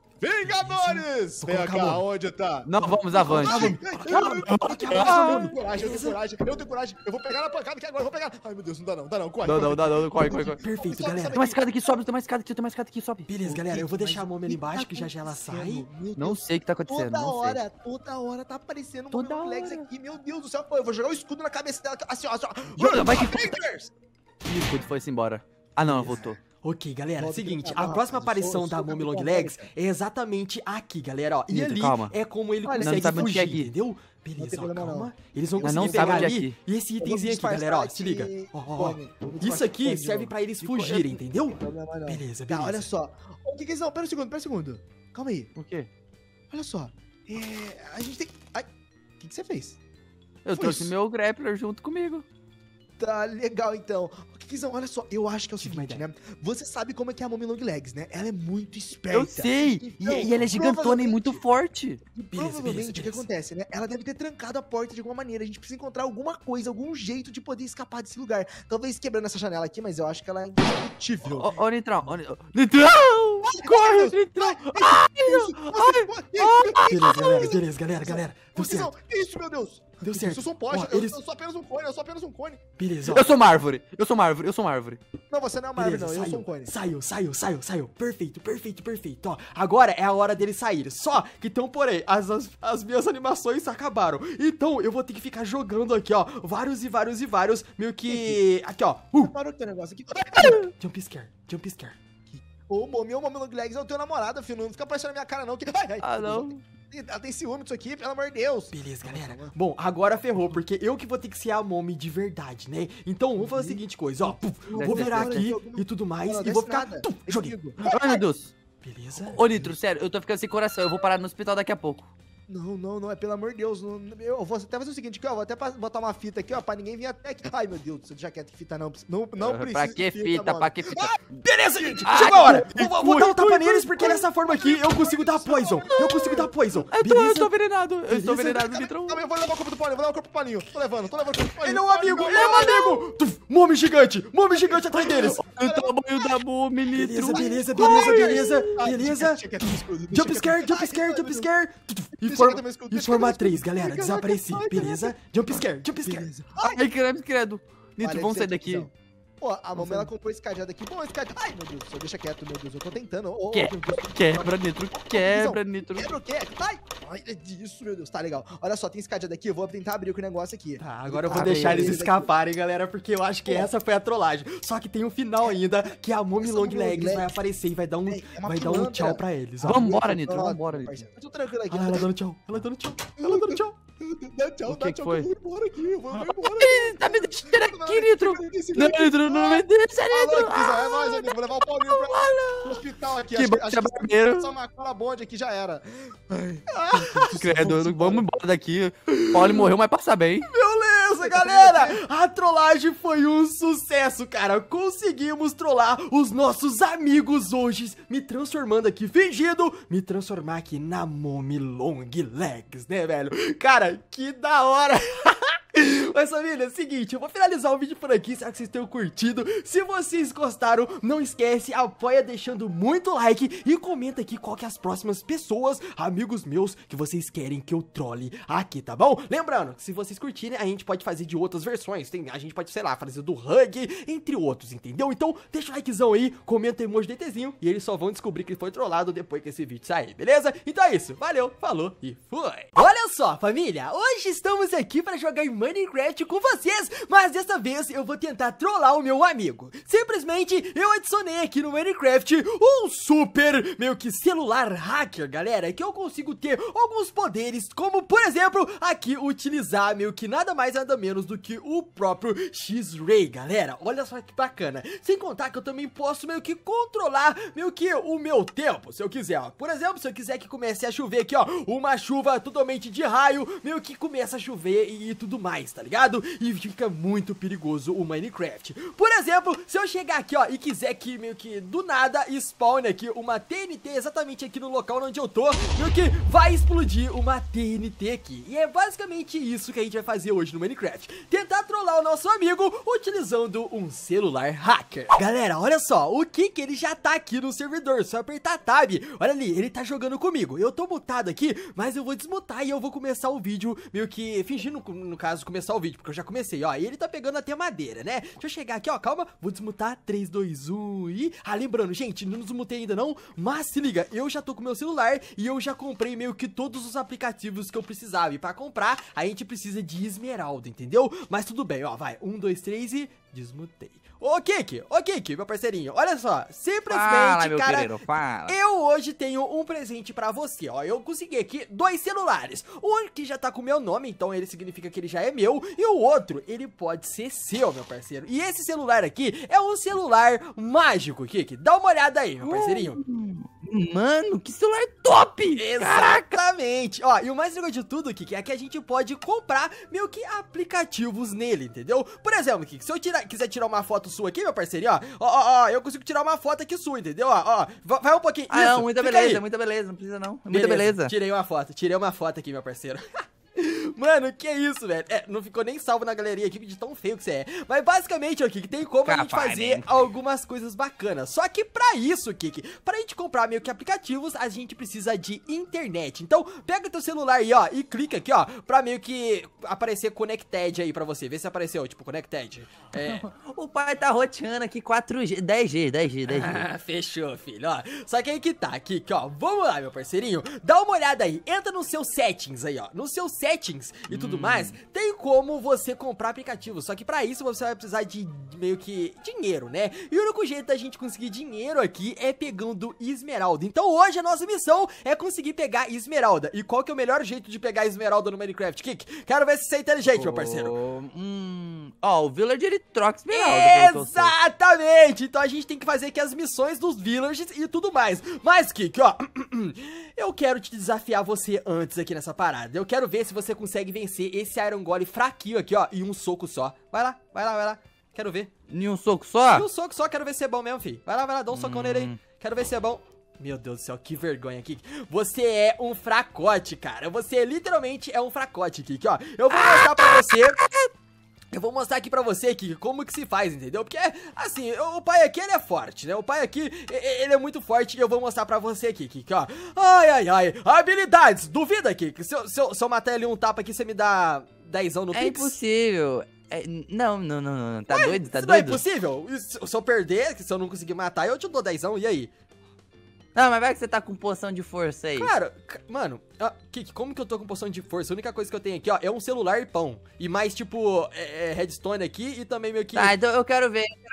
Vingadores! Vou Vem colocar cá, a mão. onde tá? Não, vamos avante. Ai, ai, ai, ai, Ah, eu tenho coragem, eu beleza. tenho coragem, eu tenho coragem. Eu vou pegar na pancada aqui agora, eu vou pegar. Ai, meu Deus, não dá não, dá não, corre. Não, corre. não, não, não, corre, corre, corre. Perfeito, Sobe, galera. sobe Tem uma escada aqui, sobe, tem uma escada aqui, tem uma escada aqui, sobe. Beleza, galera, eu vou deixar a Mommy ali O que embaixo, tá que já já ela sai. acontecendo? Meu Não Deus, sei o que tá acontecendo, Toda não sei. hora, toda hora tá aparecendo um Toda Mommy Legs hora. aqui, meu Deus do céu. Pô, eu vou jogar o escudo na cabeça dela, assim, ó, assim, ó. Joga, vai que- Avengers! Ih, o escudo foi-se embora. Ah, não, voltou. Ok, galera, Volta seguinte, aqui, a ah, próxima mas eu aparição sou- eu da sou Mommy Capitão Long Legs América. é exatamente aqui, galera, ó. E Nitro, ali calma. é como ele Olha, não consegue sabe onde fugir, é aqui. entendeu? Não Beleza, tem ó, problema, calma. não. Eles vão Mas conseguir não sabe pegar onde é ali. aqui. E esse Eu vou itemzinho aqui, disfarçar galera, ó, se aqui, liga. Ó, ó, ó. Bonnie, eu vou Isso disfarçar aqui de serve novo. pra eles E fugirem, eu- entendeu? Não tem problema, não. Beleza, Tá, beleza. olha só. O que que eles não? Pera um segundo, pera um segundo. Calma aí. O quê? Olha só. É, a gente tem... Ai, o que que você fez? Eu Foi trouxe isso. meu grappler junto comigo. Tá legal, então. O que que são? Olha só, eu acho que é o Tive uma seguinte, ideia. né? Você sabe como é que é a Mommy Long Legs, né? Ela é muito esperta. Eu sei! Então, e, e ela é gigantona e provavelmente- muito forte. E Beleza, provavelmente beleza, o que beleza. acontece, né? Ela deve ter trancado a porta de alguma maneira. A gente precisa encontrar alguma coisa, algum jeito de poder escapar desse lugar. Talvez quebrando essa janela aqui, mas eu acho que ela é indestrutível. Ô, ô, Nitrão, ô, Ni- Nitrão! Corre, Nitrão! Isso, você- Beleza, galera, beleza, galera, galera. Deu Ô, Kizão, certo, que isso, meu Deus? deu Eu certo. sou um poste, Ó, eu, eles- eu sou apenas um cone, eu sou apenas um cone. Beleza, ó. Eu sou uma árvore! Eu sou uma árvore, eu sou uma árvore. Não, você não é uma árvore, Beleza, não, eu saiu, sou um cone. saiu, saiu, saiu, saiu. Perfeito, perfeito, perfeito. Ó, agora é a hora deles saírem. Só que tem um porém, as, as, as minhas animações acabaram. Então eu vou ter que ficar jogando aqui, ó, vários e vários e vários, meio que... Aqui, ó. Uh, Parou que tem um negócio aqui. jump scare, jump scare. Ô, Mommy, ô, Mommy Long Legs, eu tenho namorada, filho. Não fica aparecendo na minha cara, não. Que... Ai, ai, Ah, não. Ela tem ciúme disso aqui, pelo amor de Deus. Beleza, galera. Bom, agora ferrou, porque eu que vou ter que ser a Mommy de verdade, né? Então, vamos fazer a seguinte coisa, ó. Puf, vou virar aqui e tudo mais, Não, e vou desce ficar... nada. Tum, Vem joguei. comigo. Ai, meu Deus. Beleza. Ô, Nitro, sério, eu tô ficando sem coração. Eu vou parar no hospital daqui a pouco. Não, não, não, é pelo amor de Deus. Não, eu vou até fazer o seguinte aqui, ó. Vou até pa- botar uma fita aqui, ó, pra ninguém vir até aqui. Ai, meu Deus, você já quer ter fita, não. Não, não precisa. Pra que de fita? mano. Pra que fita? Beleza, gente. Ai, Chegou a hora. fui, Eu vou, vou fui, dar um tapa fui, neles, fui, porque dessa forma aqui eu consigo dar poison. Eu consigo dar poison. Eu tô, eu tô Beleza. envenenado. Eu estou Beleza. envenenado, Nitrão. Calma aí, eu vou levar o corpo do Paulinho, vou levar o corpo do Paulinho. Tô levando, tô levando o corpo do Paulinho. Ele é um amigo, ele é um amigo. Tuf, Mommy gigante, Mommy gigante atrás deles. O tamanho da Mommy, Nitro. Beleza, beleza, beleza, beleza, Ai, beleza. deixa quieto, deixa quieto, deixa Jump quieto. scare, jump Ai, scare, ai, jump meu scare. Tuf, E Deixa forma, quieto, meu escudo, e deixa forma quieto, meu três, escudo. galera. Ai, caraca, Desapareci, ai, beleza? Jump scare, jump scare. Beleza. Ai, credo, credo. Nitro, Olha, vamos sair esse daqui. aqui, Pô, a mamãe ela comprou esse cajado aqui. Bom, esse cajado. Ai, meu Deus do céu, deixa quieto, meu Deus. Eu tô tentando. Ô, ô, Que- meu Deus. Quebra, Nitro. Quebra, Nitro. Quebra o quê? Ai, ai, é disso, meu Deus. Tá legal. Olha só, tem esse cadeado aqui. Eu vou tentar abrir o negócio aqui. Tá, agora eu vou Tá, deixar eles beleza. escaparem, galera, porque eu acho que essa foi a trollagem. Só que tem um final ainda, que a Mommy Essa Long Mommy Long Legs vai Legs. aparecer e vai dar um, É, é uma vai dar um pilantra. tchau pra eles, ó. Vambora, Não, Nitro, não, vambora, não, Nitro. parceiro. Eu tô tranquilo aqui. Olha lá, ela dando tchau, ela dando tchau, ela dando tchau. Dá tchau, O que dá que tchau, foi? que eu vou embora aqui, eu vou, vou embora. Ih, tá me deixando aqui, Nitro. Não, Nitro, não me deixa, Alô, Nitro. Kizão, é nóis, amigo. Vou levar o Paulinho pra, pro hospital aqui. Que acho, bom acho que é que barbeiro. só uma cola bonde aqui já era. Credo, vamos embora daqui. Paulo morreu, mas passa bem. Beleza, galera! A trollagem foi um sucesso, cara. Conseguimos trollar os nossos amigos hoje, me transformando aqui, fingindo me transformar aqui na Mommy Long Legs, né, velho? Cara, que da hora! Mas família, é o seguinte, eu vou finalizar o vídeo por aqui, espero que vocês tenham curtido. Se vocês gostaram, não esquece, apoia deixando muito like e comenta aqui qual que é as próximas pessoas, amigos meus, que vocês querem que eu trole aqui, tá bom? Lembrando, que se vocês curtirem, a gente pode fazer de outras versões, tem, a gente pode, sei lá, fazer do Hug, entre outros, entendeu? Então, deixa o likezão aí, comenta o emoji do ETzinho e eles só vão descobrir que ele foi trollado depois que esse vídeo sair, beleza? Então é isso, valeu, falou e fui! Olha só, família, hoje estamos aqui para jogar em Minecraft com vocês, mas dessa vez eu vou tentar trollar o meu amigo. Simplesmente eu adicionei aqui no Minecraft um super, meio que celular hacker, galera, que eu consigo ter alguns poderes, como por exemplo, aqui utilizar meio que nada mais nada menos do que o próprio X-Ray, galera. Olha só que bacana. Sem contar que eu também posso meio que controlar meio que o meu tempo, se eu quiser, ó. Por exemplo, se eu quiser que comece a chover aqui, ó, uma chuva totalmente de raio, meio que começa a chover e tudo mais, tá ligado? E fica muito perigoso o Minecraft. Por exemplo, se eu chegar aqui, ó, e quiser que meio que do nada spawn aqui uma T N T exatamente aqui no local onde eu tô, meio que vai explodir uma T N T aqui. E é basicamente isso que a gente vai fazer hoje no Minecraft. Tentar trollar o nosso amigo utilizando um celular hacker. Galera, olha só, o Kiki, ele já tá aqui no servidor, só apertar Tab. Olha ali, ele tá jogando comigo. Eu tô mutado aqui, mas eu vou desmutar e eu vou começar o vídeo meio que fingindo, no caso, começar o vídeo, porque eu já comecei, ó, e ele tá pegando até madeira, né? Deixa eu chegar aqui, ó, calma, vou desmutar, três, dois, um e... Ah, lembrando, gente, não desmutei ainda não, mas se liga, eu já tô com meu celular e eu já comprei meio que todos os aplicativos que eu precisava, e pra comprar, a gente precisa de esmeralda, entendeu? Mas tudo bem, ó, vai, um, dois, três e... desmutei. Ô, Kiki, ô, Kiki, meu parceirinho, olha só, simplesmente, Fala, meu cara, querido, fala. eu hoje tenho um presente pra você, ó, eu consegui aqui dois celulares, um que já tá com o meu nome, então ele significa que ele já é meu, e o outro, ele pode ser seu, meu parceiro, e esse celular aqui é um celular mágico, Kiki, dá uma olhada aí, meu parceirinho. Hum, mano, que celular top! Exatamente, ó, e o mais legal de tudo, Kiki, é que a gente pode comprar meio que aplicativos nele, entendeu? Por exemplo, Kiki, se eu tirar, quiser tirar uma foto sua aqui, meu parceirinho, ó, ó, ó, ó, eu consigo tirar uma foto aqui sua, entendeu? Ó, ó, vai, vai um pouquinho, Ah, isso, não, muita fica beleza, aí. muita beleza, não precisa não. Muita beleza. Tirei uma foto, tirei uma foto aqui, meu parceiro. Mano, que isso, velho? É, não ficou nem salvo na galeria aqui de tão feio que você é. Mas basicamente, ó, Kiki, tem como a gente fazer algumas coisas bacanas. Só que pra isso, Kiki, pra gente comprar meio que aplicativos, a gente precisa de internet. Então, pega o teu celular aí, ó, e clica aqui, ó, pra meio que aparecer Connected aí pra você. Vê se apareceu, tipo, Connected. É... O pai tá roteando aqui quatro G, dez G, dez G, dez G. Ah, fechou, filho, ó. Só que aí que tá, Kiki, ó. Vamos lá, meu parceirinho. Dá uma olhada aí. Entra nos seus settings aí, ó. Nos seus settings e tudo Hum. mais, tem como você comprar aplicativos. Só que pra isso você vai precisar de meio que dinheiro, né? E o único jeito da gente conseguir dinheiro aqui é pegando esmeralda. Então hoje a nossa missão é conseguir pegar esmeralda. E qual que é o melhor jeito de pegar esmeralda no Minecraft, Kiki? Quero ver se você é inteligente, meu parceiro. Oh, hum, ó, o Villager ele troca esmeralda. pelo que eu sei. Exatamente! Então a gente tem que fazer aqui as missões dos villagers e tudo mais. Mas, Kiki, ó, eu quero te desafiar você antes aqui nessa parada. Eu quero ver se você consegue vencer esse Iron Golem fraquinho aqui, ó, em um soco só. Vai lá, vai lá, vai lá. Quero ver. Em um soco só? Em um soco só, quero ver se é bom mesmo, filho. Vai lá, vai lá, dá um socão nele aí. Quero ver se é bom. Meu Deus do céu, que vergonha aqui. Você é um fracote, cara. Você literalmente é um fracote, Kiki, ó. Eu vou mostrar pra você... Eu vou mostrar aqui pra você aqui como que se faz, entendeu? Porque, assim, o pai aqui, ele é forte, né? O pai aqui, ele é muito forte e eu vou mostrar pra você aqui, Kiki, ó. Ai, ai, ai. Habilidades. Duvida, Kiki? Se eu, se eu, se eu matar ele um tapa aqui, você me dá dezão no É Pix? impossível. É, não, não, não, não. Tá Ué, doido? Tá isso não é doido? impossível? E Se se eu perder, se eu não conseguir matar, eu te dou dezão, e aí? Não, mas vai que você tá com poção de força aí. Cara, c- mano, ah, Kiki, como que eu tô com poção de força? A única coisa que eu tenho aqui, ó, é um celular e pão. E mais, tipo, é, é, redstone aqui e também meio que... Tá, então eu quero ver, eu quero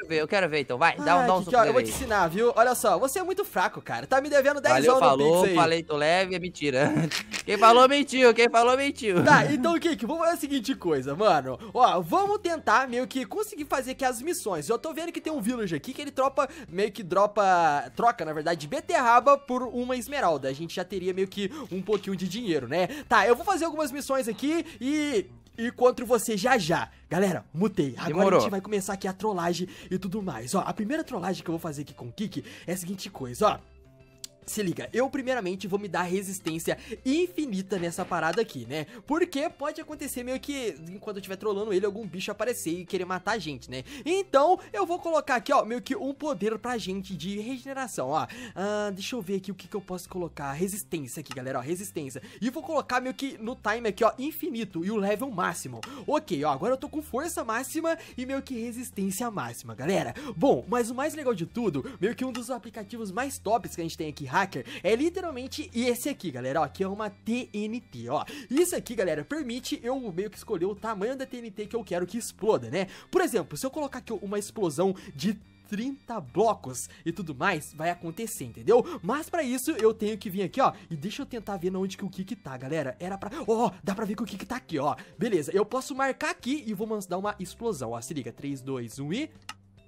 quero ver, eu quero ver então. Vai, dá um, Ah, dá um Kiki, ó, eu vou te aí. ensinar, viu? Olha só, você é muito fraco, cara. Tá me devendo dez Valeu, anos no falou, Pix aí. falei, tô leve, é mentira. Quem falou mentiu, quem falou mentiu. Tá, então, Kiki, vamos fazer a seguinte coisa, mano. Ó, vamos tentar meio que conseguir fazer aqui as missões. Eu tô vendo que tem um village aqui que ele tropa, meio que dropa, troca, na verdade, beterraba por uma esmeralda. A gente já teria meio que um pouquinho de dinheiro, né? Tá, eu vou fazer algumas missões aqui e... encontro você já já. Galera, mutei. Agora Demorou. a gente vai começar aqui a trollagem e tudo mais. Ó, a primeira trollagem que eu vou fazer aqui com o Kiki é a seguinte coisa, ó. Se liga, eu primeiramente vou me dar resistência infinita nessa parada aqui, né? Porque pode acontecer meio que, enquanto eu estiver trolando ele, algum bicho aparecer e querer matar a gente, né? Então, eu vou colocar aqui, ó, meio que um poder pra gente de regeneração, ó. Ah, deixa eu ver aqui o que, que eu posso colocar. Resistência aqui, galera, ó, resistência. E vou colocar meio que no time aqui, ó, infinito e o level máximo. Ok, ó, agora eu tô com força máxima e meio que resistência máxima, galera. Bom, mas o mais legal de tudo, meio que um dos aplicativos mais tops que a gente tem aqui, hacker, é literalmente esse aqui, galera, ó, que é uma T N T, ó. Isso aqui, galera, permite eu meio que escolher o tamanho da T N T que eu quero que exploda, né? Por exemplo, se eu colocar aqui uma explosão de trinta blocos e tudo mais, vai acontecer, entendeu? Mas pra isso eu tenho que vir aqui, ó, e deixa eu tentar ver onde que o Kiki tá, galera. Era pra... Ó, oh, dá pra ver que o Kiki tá aqui, ó. Beleza, eu posso marcar aqui e vou mandar uma explosão, ó. Se liga, três, dois, um e...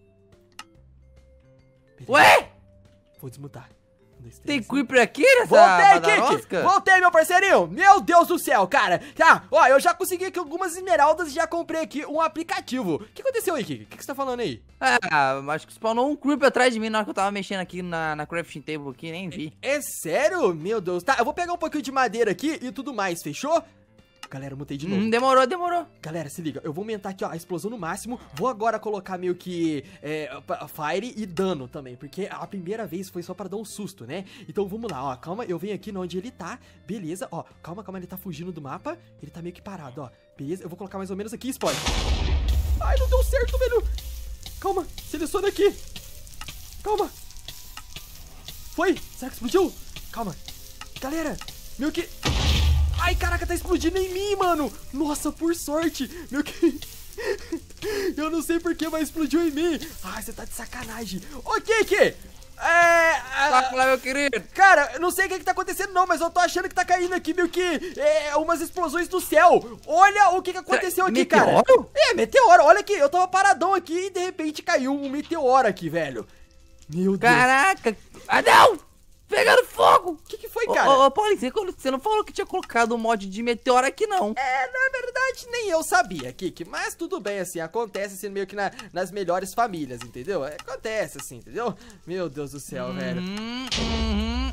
Beleza. Ué? Vou desmutar. Um, dois, três, Tem e... creeper aqui nessa Voltei, Kiki! badarosca? Voltei, meu parceirinho! Meu Deus do céu, cara! Tá, ó, eu já consegui aqui algumas esmeraldas e já comprei aqui um aplicativo. O que aconteceu aí, Kiki? O que, que você tá falando aí? Ah, acho que spawnou um creeper atrás de mim na hora que eu tava mexendo aqui na, na crafting table aqui, nem vi. É sério? Meu Deus. Tá, eu vou pegar um pouquinho de madeira aqui e tudo mais, fechou? Galera, eu mutei de novo. Hum, demorou, demorou. Galera, se liga, eu vou aumentar aqui, ó, a explosão no máximo. Vou agora colocar meio que é, fire e dano também, porque a primeira vez foi só pra dar um susto, né? Então vamos lá, ó, calma, eu venho aqui onde ele tá. Beleza, ó, calma, calma, ele tá fugindo do mapa. Ele tá meio que parado, ó. Beleza, eu vou colocar mais ou menos aqui e explode. Ai, não deu certo, velho. Calma, seleciona aqui. Calma. Foi? Será que explodiu? Calma. Galera, meio que... Ai, caraca, tá explodindo em mim, mano. Nossa, por sorte. Meu que... Eu não sei porquê, mas explodiu em mim. Ai, você tá de sacanagem. Ô, Kiki. É... Tá lá, meu querido. Cara, eu não sei o que que tá acontecendo não, mas eu tô achando que tá caindo aqui meio que é, umas explosões do céu. Olha o que que aconteceu aqui, cara. Meteoro? É, meteoro. Olha aqui, eu tava paradão aqui e de repente caiu um meteoro aqui, velho. Meu Deus. Caraca. Ah, não. Pegando fogo! O que que foi, Ô, cara? ô, ô, Paulinho, você, você não falou que tinha colocado um mod de meteoro aqui, não. É, na verdade, nem eu sabia, Kiki. Mas tudo bem, assim, acontece assim, meio que na, nas melhores famílias, entendeu? É, acontece, assim, entendeu? Meu Deus do céu, velho. Uhum, uhum.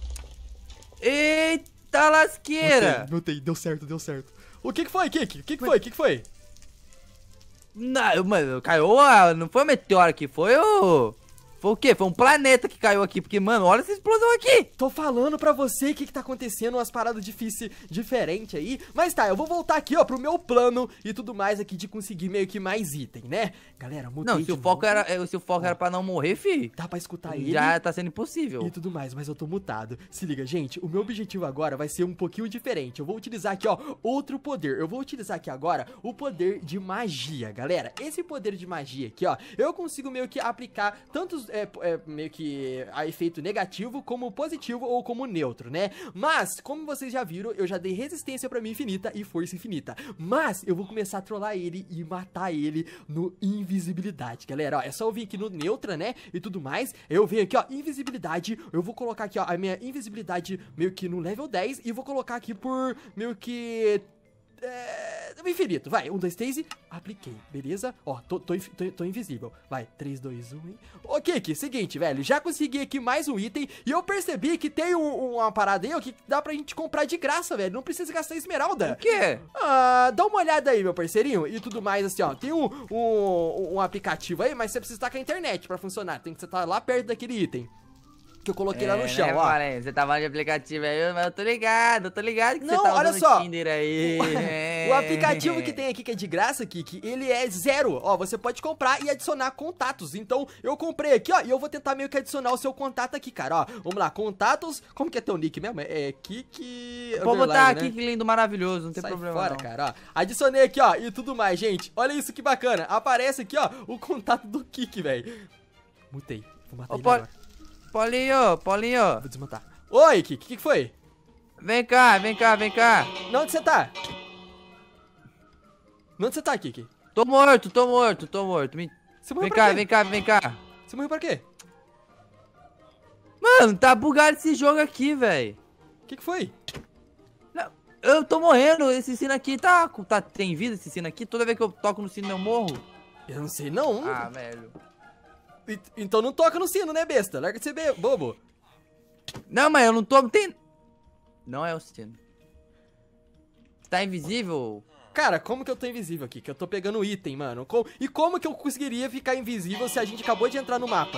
Eita lasqueira! Notei, deu certo, deu certo. O que que foi, Kiki? O que que foi? O que que foi? Não, mano, caiu, ah, não foi um meteoro aqui, foi o... Foi o quê? Foi um planeta que caiu aqui, porque, mano, olha essa explosão aqui. Tô falando pra você o que que tá acontecendo, umas paradas difíceis, diferentes aí. Mas tá, eu vou voltar aqui, ó, pro meu plano e tudo mais aqui de conseguir meio que mais item, né? Galera, mutei Não, se de o foco, novo. era, se o foco era pra não morrer, fi, Dá pra escutar ele já tá sendo impossível. e tudo mais, mas eu tô mutado. Se liga, gente, o meu objetivo agora vai ser um pouquinho diferente. Eu vou utilizar aqui, ó, outro poder. Eu vou utilizar aqui agora o poder de magia, galera. Esse poder de magia aqui, ó, eu consigo meio que aplicar tantos, é, é, meio que a efeito negativo, como positivo ou como neutro, né? Mas, como vocês já viram, eu já dei resistência pra mim infinita e força infinita. Mas, eu vou começar a trollar ele e matar ele no invisibilidade, galera. Ó, é só eu vir aqui no neutra, né? E tudo mais. Eu venho aqui, ó, invisibilidade. Eu vou colocar aqui, ó, a minha invisibilidade meio que no level dez e vou colocar aqui por meio que... É, infinito, vai, um, dois, três e apliquei, beleza? Ó, tô, tô, tô, tô invisível, vai, três, dois, um e... Ok, Kiki, seguinte, velho, já consegui aqui mais um item e eu percebi que tem um, uma parada aí, ó, que dá pra gente comprar de graça, velho, não precisa gastar esmeralda. O quê? Ah, dá uma olhada aí, meu parceirinho, e tudo mais, assim, ó, tem um, um, um aplicativo aí, mas você precisa estar com a internet pra funcionar, tem que estar lá perto daquele item. que eu coloquei lá no É, chão, né, ó. Morinho? Você tá falando de aplicativo aí, mas eu tô ligado, eu tô ligado que Não, você tá olha usando só. Tinder aí. É. O aplicativo que tem aqui, que é de graça, Kiki, ele é zero. Ó, você pode comprar e adicionar contatos. Então, eu comprei aqui, ó, e eu vou tentar meio que adicionar o seu contato aqui, cara. Ó, vamos lá, contatos. Como que é teu nick mesmo? É Kiki... Pode botar underline, aqui, né? que lindo, maravilhoso, não tem Sai problema fora, não. cara, ó. Adicionei aqui, ó, e tudo mais, gente. Olha isso que bacana. Aparece aqui, ó, o contato do Kiki, velho. Mutei. Vou matar Ô, ele Pol- agora. Paulinho, Paulinho, Vou desmontar. Oi, Kiki, o que, que foi? vem cá, vem cá, vem cá. Onde você tá? Onde você tá, Kiki? Tô morto, tô morto, tô morto. Me... Você morreu Vem pra cá, quê? vem cá, vem cá. Você morreu pra quê? Mano, tá bugado esse jogo aqui, velho. O que, que foi? Eu tô morrendo, esse sino aqui tá, tá... Tem vida esse sino aqui? Toda vez que eu toco no sino eu morro? Eu não sei, não. Ah, velho. E- Então não toca no sino, né, besta? Larga de ser be- bobo. Não, mas eu não tô... Tem... Não é o sino. Tá invisível? Cara, como que eu tô invisível aqui? Que eu tô pegando item, mano. Com- E como que eu conseguiria ficar invisível se a gente acabou de entrar no mapa?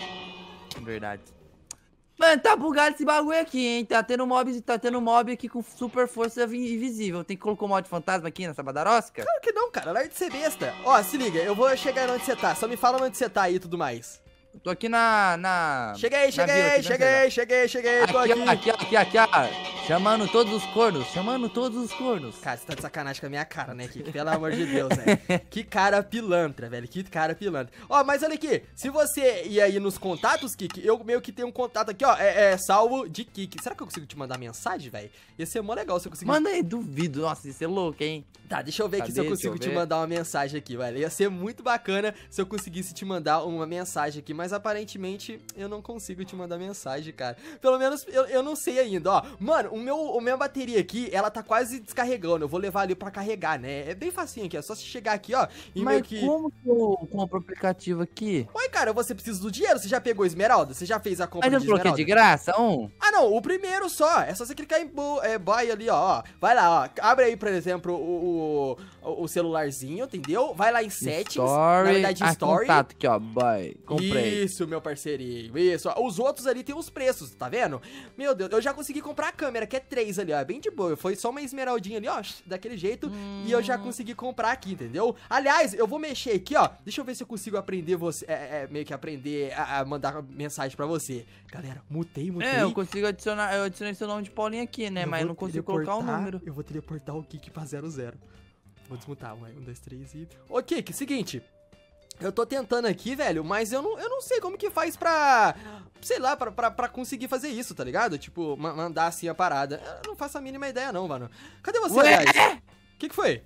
Verdade. Mano, tá bugado esse bagulho aqui, hein? Tá tendo mob, tá tendo mob aqui com super força vi- invisível. Tem que colocar o mod fantasma aqui nessa badarosca? Claro que não, cara. Larga de ser besta. Ó, se liga. Eu vou chegar onde você tá. Só me fala onde você tá aí e tudo mais. Eu tô aqui na... na Cheguei, na cheguei, vila aqui, cheguei, né, cheguei, cheguei. Aqui, Tô aqui. ó, aqui, ó, aqui, aqui, ó. Chamando todos os cornos, chamando todos os cornos. Cara, você tá de sacanagem com a minha cara, né, Kiki? Pelo amor de Deus, velho. Que cara pilantra, velho. Que cara pilantra. Ó, mas olha aqui. Se você ir aí nos contatos, Kiki, eu meio que tenho um contato aqui, ó. É, é salvo de Kiki. Será que eu consigo te mandar mensagem, velho? Ia ser mó legal se eu conseguisse. Manda aí, duvido. Nossa, isso é louco, hein? Tá, deixa eu ver aqui Cadê? se eu Deixa consigo eu te ver. mandar uma mensagem aqui, velho. Ia ser muito bacana se eu conseguisse te mandar uma mensagem aqui, mas aparentemente eu não consigo te mandar mensagem, cara. Pelo menos eu, eu não sei ainda, ó. Mano, o meu, o minha bateria aqui, ela tá quase descarregando. Eu vou levar ali pra carregar, né? É bem facinho aqui, é só você chegar aqui, ó, e meio Mas que... como que eu compro o aplicativo aqui? Oi, cara, você precisa do dinheiro? Você já pegou esmeralda? Você já fez a compra Mas eu de coloquei esmeralda? de graça, um? Ah, não, o primeiro só. É só você clicar em bu- é, buy ali, ó, ó. Vai lá, ó. Abre aí, por exemplo, o, o, o celularzinho, entendeu? Vai lá em settings. Story. Na verdade, Ah, story. contato aqui, ó. Boy. Comprei. Isso, meu parceirinho. Isso. Ó. Os outros ali tem os preços, tá vendo? Meu Deus, eu já consegui comprar a câmera, que é três ali, ó. É bem de boa. Foi só uma esmeraldinha ali, ó. Daquele jeito. Hum. E eu já consegui comprar aqui, entendeu? Aliás, eu vou mexer aqui, ó. Deixa eu ver se eu consigo aprender você. É, é, meio que aprender a, a mandar mensagem pra você. Galera, mutei, mutei. É, eu consigo adicionar. Eu adicionei seu nome de Paulinho aqui, né? Mas eu vou não consigo colocar o teleportar- número. Eu vou teleportar o Kiki pra zero zero. Vou desmutar. Um, um, dois, três e... Ô, Kiki, seguinte. Eu tô tentando aqui, velho, mas eu não, eu não sei como que faz pra... Sei lá, pra, pra, pra conseguir fazer isso, tá ligado? Tipo, ma- mandar assim a parada. Eu não faço a mínima ideia não, mano. Cadê você, Ué? aliás? O que que foi?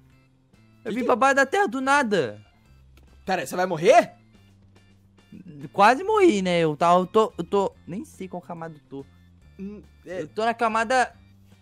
Eu vim pra baixo da terra do nada. Pera aí, você vai morrer? Quase morri, né? Eu, tava, eu tô. Eu tô. Nem sei qual camada eu tô. Hum, é, Eu tô na camada.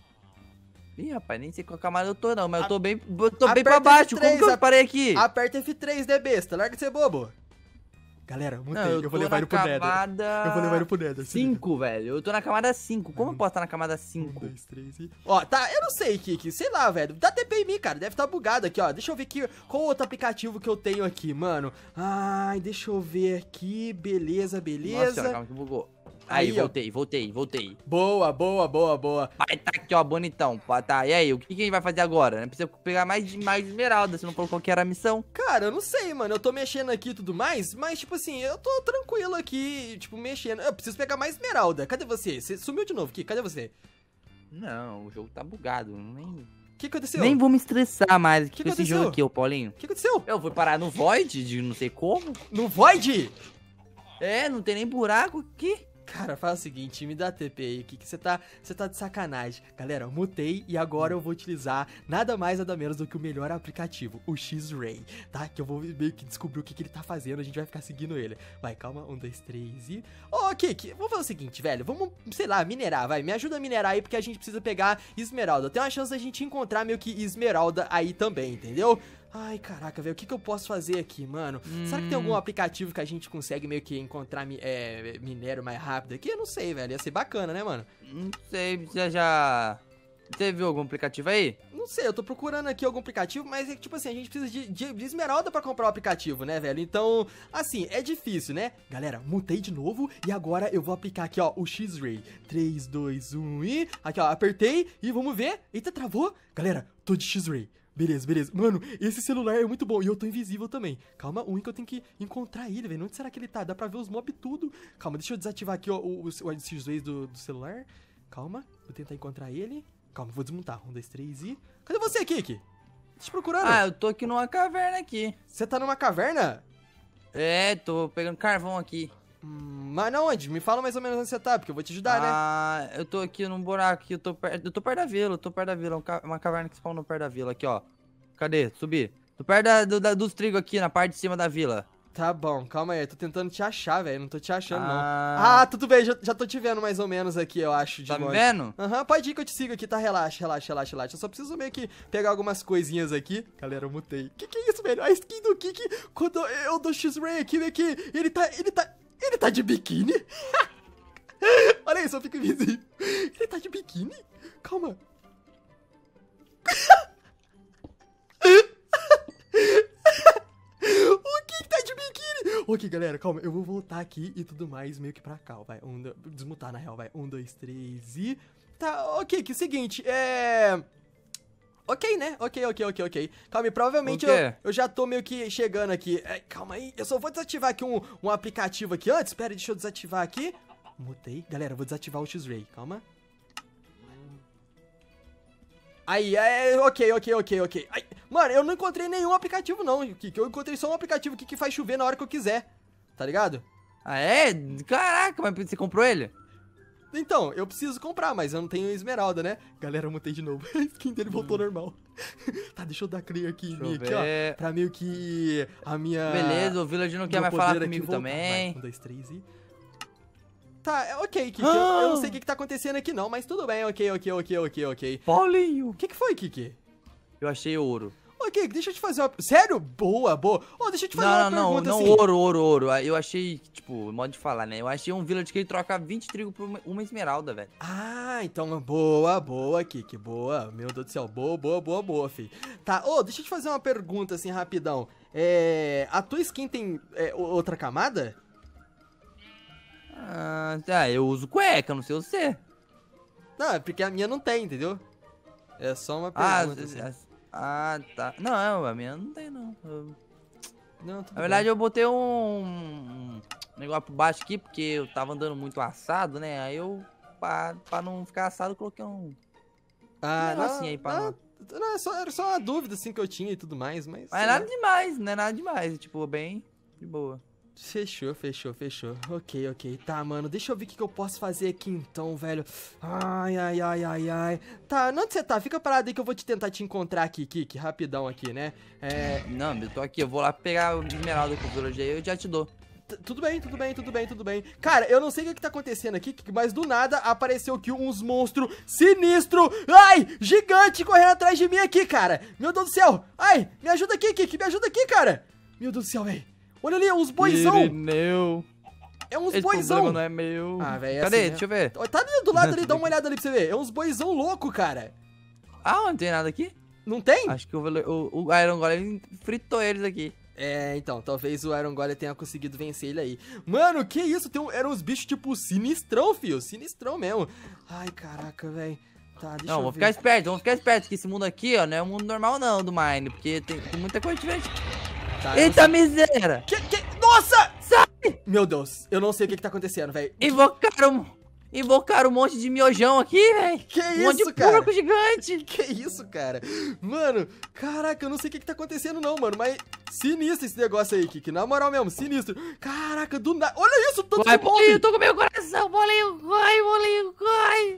Ih, rapaz, nem sei qual camada eu tô, não. Mas eu tô bem. Eu tô bem Aperta pra baixo. F três, Como que eu a- parei aqui? aperta F três, né, besta? Larga de ser bobo. Galera, mutei. Não, eu, eu vou tô levar na ele pro Nether. camada Eu vou levar ele pro Nether. se liga. cinco, velho. Eu tô na camada cinco. Como eu posso estar na camada Um, cinco? dois, três e... Ó, tá, eu não sei, Kiki, sei lá, velho. Dá T P em mim, cara, deve estar bugado aqui, ó. Deixa eu ver aqui qual outro aplicativo que eu tenho aqui, mano. Ai, deixa eu ver aqui, beleza, beleza. Nossa senhora, calma que bugou. Aí, Aí, ó. voltei, voltei, voltei. Boa, boa, boa, boa. Aí tá aqui, ó, bonitão. Pá, tá, e aí, o que, que a gente vai fazer agora? Né? Precisa pegar mais, mais esmeralda, se não for qual que era a missão. Cara, eu não sei, mano, eu tô mexendo aqui e tudo mais, mas, tipo assim, eu tô tranquilo aqui, tipo, mexendo. Eu preciso pegar mais esmeralda. Cadê você? Você sumiu de novo aqui, cadê você? Não, o jogo tá bugado. Nem, O que aconteceu? nem vou me estressar mais Que com esse aconteceu? jogo aqui, ô Paulinho. O que aconteceu? Eu fui parar no Void, de não sei como. No Void? É, não tem nem buraco aqui. Cara, faz o seguinte, me dá T P aí, que que você tá, você tá de sacanagem. Galera, eu mutei e agora eu vou utilizar nada mais nada menos do que o melhor aplicativo, o X-Ray, tá? Que eu vou meio que descobrir o que que ele tá fazendo, a gente vai ficar seguindo ele. Vai, calma, um, dois, três e... Ô, Kiki, vamos fazer o seguinte, velho, vamos, sei lá, minerar, vai, me ajuda a minerar aí porque a gente precisa pegar esmeralda. Tem uma chance da gente encontrar meio que esmeralda aí também, entendeu? Ai, caraca, velho, o que que eu posso fazer aqui, mano? Hum. Será que tem algum aplicativo que a gente consegue meio que encontrar mi- é, minério mais rápido aqui? Eu não sei, velho, ia ser bacana, né, mano? Não sei, você já... Você viu algum aplicativo aí? Não sei, eu tô procurando aqui algum aplicativo, mas é que, tipo assim, a gente precisa de, de, de esmeralda pra comprar o aplicativo, né, velho? Então, assim, é difícil, né? Galera, mutei de novo e agora eu vou aplicar aqui, ó, o X-Ray. três, dois, um e... Aqui, ó, apertei e vamos ver. Eita, travou? Galera, tô de X-Ray. Beleza, beleza. Mano, esse celular é muito bom e eu tô invisível também. Calma, o único que eu tenho que encontrar ele, velho. Onde será que ele tá? Dá pra ver os mobs tudo. Calma, deixa eu desativar aqui, ó, o, o, o X-Ray do, do celular. Calma, vou tentar encontrar ele. Calma, vou desmontar. Um, dois, três e... Cadê você, Kiki? Tô te procurando. Ah, eu tô aqui numa caverna aqui. Você tá numa caverna? É, tô pegando carvão aqui. Hum, mas não onde? Me fala mais ou menos onde você tá, porque eu vou te ajudar, né? Ah, eu tô aqui num buraco aqui, eu tô perto, eu tô perto da vila, eu tô perto da vila, um ca- uma caverna que spawnou perto da vila, aqui, ó. Cadê? Subir. Tô perto da, do, da- dos trigos aqui, na parte de cima da vila. Tá bom, calma aí. Eu tô tentando te achar, velho. Não tô te achando, não. Ah. Ah, tudo bem. Já, já tô te vendo mais ou menos aqui, eu acho, de Tá me longe. vendo? Aham, pode ir que eu te sigo aqui, tá? Relaxa, relaxa, relaxa, relaxa. Eu só preciso meio que pegar algumas coisinhas aqui. Galera, eu mutei. Que que é isso, velho? A skin do Kiki, quando eu dou X-Ray aqui, meio que ele tá, ele tá, ele tá de biquíni. Olha isso, eu fico invisível. Ele tá de biquíni? Calma. O que tá de biquíni? Ok, galera, calma. Eu vou voltar aqui e tudo mais meio que pra cá, ó, vai. Um, dois, desmutar, na real, vai. Um, dois, três e... Tá, ok, que é o seguinte, é... Ok, né? Ok, ok, ok, ok. Calma aí, provavelmente O eu, quê? eu já tô meio que chegando aqui. É, calma aí, eu só vou desativar aqui um, um aplicativo aqui antes. Espera, deixa eu desativar aqui. Mutei. Galera, eu vou desativar o X-Ray, calma. Aí, é, ok, ok, ok, ok. Ai, mano, eu não encontrei nenhum aplicativo não, Kiki. Eu encontrei só um aplicativo aqui que faz chover na hora que eu quiser. Tá ligado? Ah, é? Caraca, mas você comprou ele? Então, eu preciso comprar, mas eu não tenho esmeralda, né? Galera, eu mutei de novo. A skin dele voltou normal. Tá, deixa eu dar clear aqui em Deixa mim, eu aqui, ó. ver. Pra meio que a minha... Beleza, o Village não quer meu mais falar poder aqui comigo voltar. também. Vai, um, dois, três e... Tá, é ok, Kiki. Eu, eu não sei o que, que tá acontecendo aqui não, mas tudo bem. Ok, ok, ok, ok, ok. Paulinho! O que que foi, Kiki? Eu achei ouro. Ok, deixa eu te fazer uma... Sério? Boa, boa. Ô, deixa eu te fazer Não, uma não, não, pergunta não assim. ouro, ouro, ouro. Eu achei, tipo, modo de falar, né? Eu achei um village que ele troca vinte trigo por uma, uma esmeralda, velho. Ah, então boa, boa, Kiki, boa. Meu Deus do céu, boa, boa, boa, boa, fi. Tá, ô, deixa eu te fazer uma pergunta assim, rapidão. É... A tua skin tem é, outra camada? Ah, tá, eu uso cueca, não sei você. Não, é porque a minha não tem, entendeu? É só uma Ah, pergunta, assim. ah, ah, tá. Não, a minha não tem, não. Eu- Não, tudo Na verdade, bem. eu botei um, um negócio por baixo aqui, porque eu tava andando muito assado, né? Aí eu, pra, pra não ficar assado, eu coloquei um... Ah, um não, negocinho aí pra não, não, é só, era só uma dúvida, assim, que eu tinha e tudo mais, mas... Mas é nada demais, não é nada demais. Tipo, bem de boa. Fechou, fechou, fechou. Ok, ok. Tá, mano, deixa eu ver o que, que eu posso fazer aqui então, velho. Ai, ai, ai, ai, ai. Tá, onde você tá? Fica parado aí que eu vou te tentar te encontrar aqui, Kiki, rapidão aqui, né? É... Não, eu tô aqui, eu vou lá pegar o esmeralda com o village aí, eu já te dou. t- Tudo bem, tudo bem, tudo bem, tudo bem. Cara, eu não sei o que, que tá acontecendo aqui, Kiki, mas do nada apareceu aqui uns monstros sinistros. Ai, gigante correndo atrás de mim aqui, cara. Meu Deus do céu. Ai, me ajuda aqui, Kiki, me ajuda aqui, cara. Meu Deus do céu, velho. Olha ali, uns boizão. Meu. É uns Esse boizão. problema não é meu. Ah, velho, é Cadê? assim, né? Deixa eu ver. Tá ali do lado ali, dá uma olhada ali pra você ver. É uns boizão louco, cara. Ah, não tem nada aqui? Não tem? Acho que o, o, o Iron Golem fritou eles aqui. É, então, talvez o Iron Golem tenha conseguido vencer ele aí. Mano, que isso? Tem um, eram uns bichos tipo sinistrão, fio. Sinistrão mesmo. Ai, caraca, velho. Tá, deixa Não, eu vou ver. ficar esperto, vamos ficar esperto, que esse mundo aqui, ó, não é um mundo normal não, do Mine, porque tem, tem muita coisa diferente. Tá, eu Eita miséria! Que, que... Nossa! Sai! Meu Deus, eu não sei o que, que tá acontecendo, velho. Invocaram, invocaram um monte de miojão aqui, velho. Que Um monte isso, de cara? porco gigante. Que isso, cara? Mano, caraca, eu não sei o que, que tá acontecendo não, mano, mas sinistro esse negócio aí, Kiki, na moral mesmo, sinistro. Caraca, do nada, olha isso, tanto Vai, de bolinho, mob. tô com meu coração, bolinho, corre, bolinho, corre.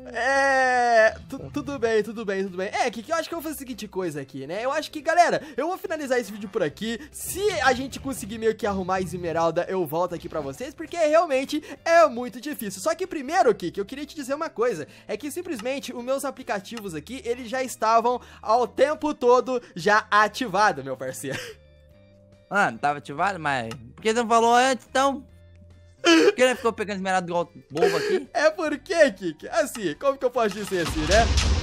É, tu- tudo bem, tudo bem, tudo bem. É, Kiki, eu acho que eu vou fazer a seguinte coisa aqui, né? Eu acho que, galera, eu vou finalizar esse vídeo por aqui. Se a gente conseguir meio que arrumar esmeralda, eu volto aqui pra vocês, porque realmente é muito difícil. Só que primeiro, Kiki, eu queria te dizer uma coisa. É que simplesmente os meus aplicativos aqui, eles já estavam ao tempo todo já ativados, meu parceiro. Ah, não tava ativado, mas... Por que você não falou antes, então? Por que ele ficou pegando esmeralda igual bobo aqui? É porque, Kiki, assim, como que eu posso dizer assim, né?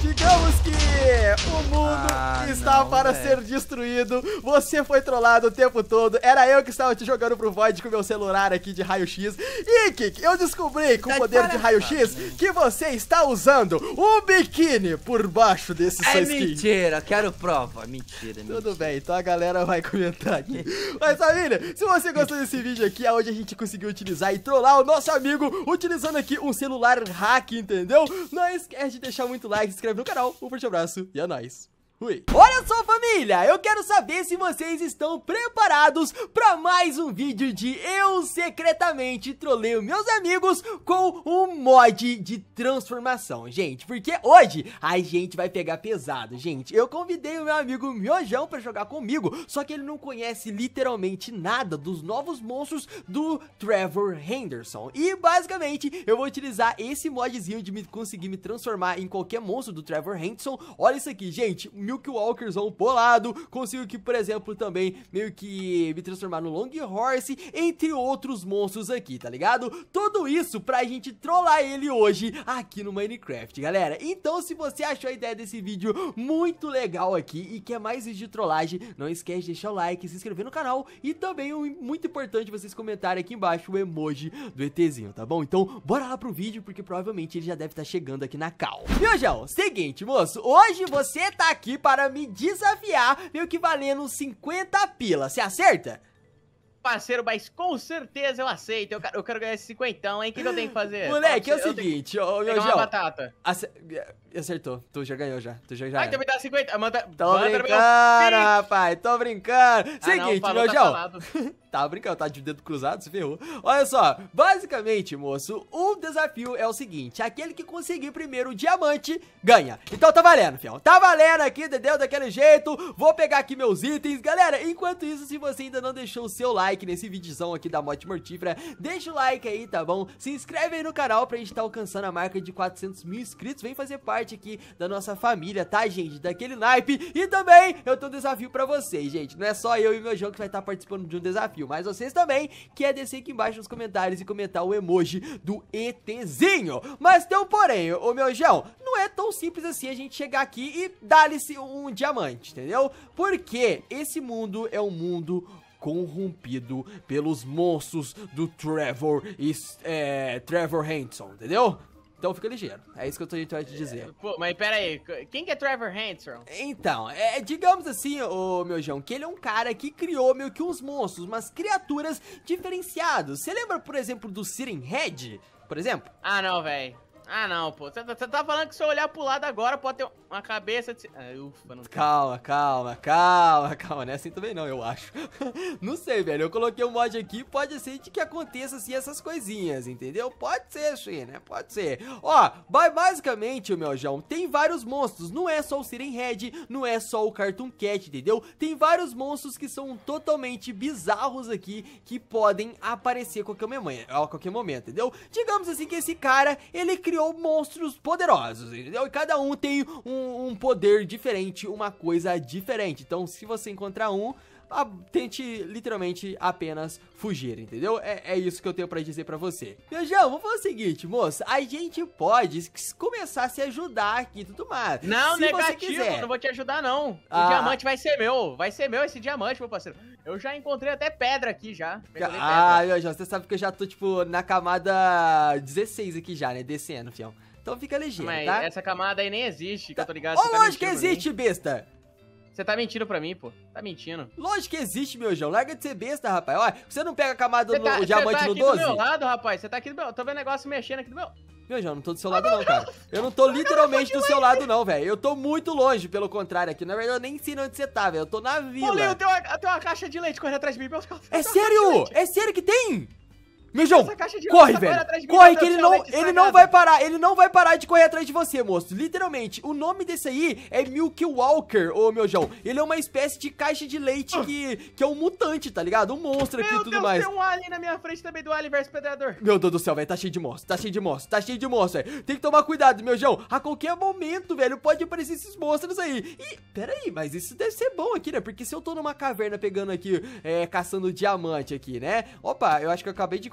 digamos que o mundo Ah, está não, para velho. ser destruído. Você foi trollado o tempo todo. Era eu que estava te jogando pro Void com meu celular aqui de raio-x. E, Kik, eu descobri com o Tá poder de de raio-x que você está usando um biquíni por baixo desse É seu skin. mentira, quero prova. Mentira, mentira. Tudo bem, então a galera vai comentar aqui. Mas família, se você gostou desse vídeo aqui, é onde a gente conseguiu utilizar e trollar o nosso amigo utilizando aqui um celular hack, entendeu? Não esquece de deixar muito like, se inscreve no canal, um forte abraço e é nóis. Fui. Olha só, família, eu quero saber se vocês estão preparados para mais um vídeo de eu secretamente troleio meus amigos com um mod de transformação, gente, porque hoje a gente vai pegar pesado, gente. Eu convidei o meu amigo Miojão para jogar comigo, só que ele não conhece literalmente nada dos novos monstros do Trevor Henderson. E basicamente eu vou utilizar esse modzinho de me conseguir me transformar em qualquer monstro do Trevor Henderson. Olha isso aqui, gente. Milk Walkerzão polado, consigo que, por exemplo, também meio que me transformar no Long Horse, entre outros monstros aqui, tá ligado? Tudo isso pra gente trollar ele hoje aqui no Minecraft, galera. Então, se você achou a ideia desse vídeo muito legal aqui e quer mais vídeo de trollagem, não esquece de deixar o like, se inscrever no canal e também, muito importante, vocês comentarem aqui embaixo o emoji do ETzinho, tá bom? Então, bora lá pro vídeo, porque provavelmente ele já deve estar chegando aqui na cal. Miojão, seguinte, moço, hoje você tá aqui para me desafiar, meio que valendo cinquenta pila, você acerta? Parceiro, mas com certeza eu aceito. Eu quero, eu quero ganhar esse cinquentão, hein? O que, que eu tenho que fazer? Moleque, é o Eu tenho que seguinte, ô, pegar Miojão, uma batata. ace- acertou, tu já ganhou já, tu já já Ai, é. então me dá cinquenta. Manda, Tô manda brincando, meu- rapaz, tô brincando. Ah, não, Seguinte, falou, tá Miojão, falado. Tava brincando, tá de dedo cruzado, se ferrou. Olha só, basicamente, moço, o desafio é o seguinte: aquele que conseguir primeiro o diamante, ganha. Então tá valendo, fião. Tá valendo aqui, entendeu? Daquele jeito. Vou pegar aqui meus itens. Galera, enquanto isso, se você ainda não deixou o seu like nesse videozão aqui da Morte Mortífera, deixa o like aí, tá bom? Se inscreve aí no canal pra gente tá alcançando a marca de quatrocentos mil inscritos. Vem fazer parte aqui da nossa família, tá, gente? Daquele naipe. E também, eu tenho um desafio pra vocês, gente. Não é só eu e meu jogo que vai estar participando de um desafio, mas vocês também, que é descer aqui embaixo nos comentários e comentar o emoji do ETzinho. Mas tem um porém, ô meu João, não é tão simples assim a gente chegar aqui e dar-lhe um diamante, entendeu? Porque esse mundo é um mundo corrompido pelos monstros do Trevor e é, Trevor Henderson, entendeu? Então fica ligeiro, é isso que eu tô tentando te dizer. Pô, mas pera aí, quem que é Trevor Henderson? Então, é, digamos assim, ô meu João, que ele é um cara que criou meio que uns monstros, umas criaturas diferenciadas. Você lembra, por exemplo, do Siren Head, por exemplo? Ah, não, velho. Ah, não, pô. Você tá falando que se eu olhar pro lado agora pode ter uma cabeça de... Ah, ufa, não tem. Calma, calma, calma, calma, não é assim também não, eu acho. Não sei, velho, eu coloquei um mod aqui, pode ser de que aconteça assim essas coisinhas, entendeu? Pode ser, sim, né? Pode ser. Ó, basicamente, o meu João, tem vários monstros, não é só o Siren Head, não é só o Cartoon Cat, entendeu? Tem vários monstros que são totalmente bizarros aqui, que podem aparecer a qualquer momento, a qualquer momento, entendeu? Digamos assim que esse cara, ele criou monstros poderosos, entendeu? E cada um tem um, um poder diferente, uma coisa diferente. Então, se você encontrar um, a, tente literalmente apenas fugir, entendeu? É, é isso que eu tenho pra dizer pra você. Beijão, vamos fazer o seguinte, moça. A gente pode começar a se ajudar aqui e tudo mais. Não, se você negativo, quiser. não vou te ajudar, não. O Ah. diamante vai ser meu. Vai ser meu esse diamante, meu parceiro. Eu já encontrei até pedra aqui, já. Peguei Ah, pedra. meu João, você sabe que eu já tô, tipo, na camada dezesseis aqui já, né? Descendo, fião. Então fica ligeiro, Mas tá? essa camada aí nem existe, que eu tô ligado. Ô, você tá lógico que mentindo pra mim. existe, besta. Você tá mentindo pra mim, pô. Tá mentindo. Lógico que existe, meu João. Larga de ser besta, rapaz. Olha, você não pega a camada Você no tá, o você diamante tá no aqui doze? do meu lado, rapaz. Você tá aqui do meu lado. Tô vendo negócio mexendo aqui do meu... Meu João, não tô do seu lado não, cara. Eu não tô literalmente do seu lado não, velho. Eu tô muito longe, pelo contrário aqui. Na verdade, eu nem sei onde você tá, velho. Eu tô na Ô, Leo, vila. tem uma, tem uma caixa de leite correndo atrás de mim. Meu Deus. É sério? É sério que tem? Meu João, Essa caixa de corre, leite tá velho. correndo atrás de mim, Corre meu que Deus ele do céu, não, leite ele estragado. não vai parar. Ele não vai parar de correr atrás de você, moço. Literalmente, o nome desse aí é Milk Walker, ô meu João. Ele é uma espécie de caixa de leite que, que é um mutante, tá ligado? Um monstro aqui e Meu tudo Deus, mais. tem um alien na minha frente também do Alien versus Predador. Meu Deus do céu, velho, tá cheio de monstro, tá cheio de monstro, tá cheio de monstro, velho. Tem que tomar cuidado, meu João. A qualquer momento, velho, pode aparecer esses monstros aí. E, peraí, mas isso deve ser bom aqui, né? Porque se eu tô numa caverna pegando aqui, é, caçando diamante aqui, né? Opa, eu acho que eu acabei de encontrar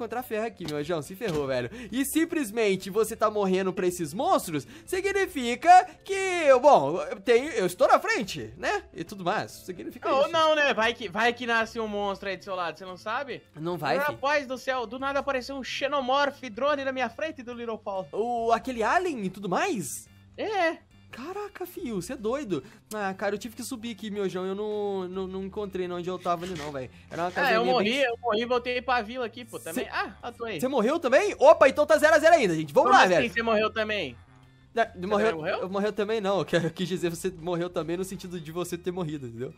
encontrar ferro aqui, meu anjão. Se ferrou, velho. E simplesmente você tá morrendo pra esses monstros, significa que, bom, eu, tenho, eu estou na frente, né? E tudo mais. Significa Ou isso. não, né? Vai que, vai que nasce um monstro aí do seu lado, você não sabe? Não vai, fi. Rapaz do céu, do nada apareceu um xenomorph drone na minha frente do Little Paul. O, aquele alien e tudo mais? É. Caraca, fio, você é doido. Ah, cara, eu tive que subir aqui, miojão. Eu não, não, não encontrei onde eu tava ali, não, velho. Era uma É, caverninha eu morri, bem... eu morri e voltei pra vila aqui, pô, também. Cê- Ah, atuei. Você morreu também? Opa, então tá zero a zero ainda, gente. Vamos Como lá, assim velho. você morreu também? Não, também morreu, morreu? eu morreu também, não. Eu que- eu quis dizer, você morreu também no sentido de você ter morrido, entendeu?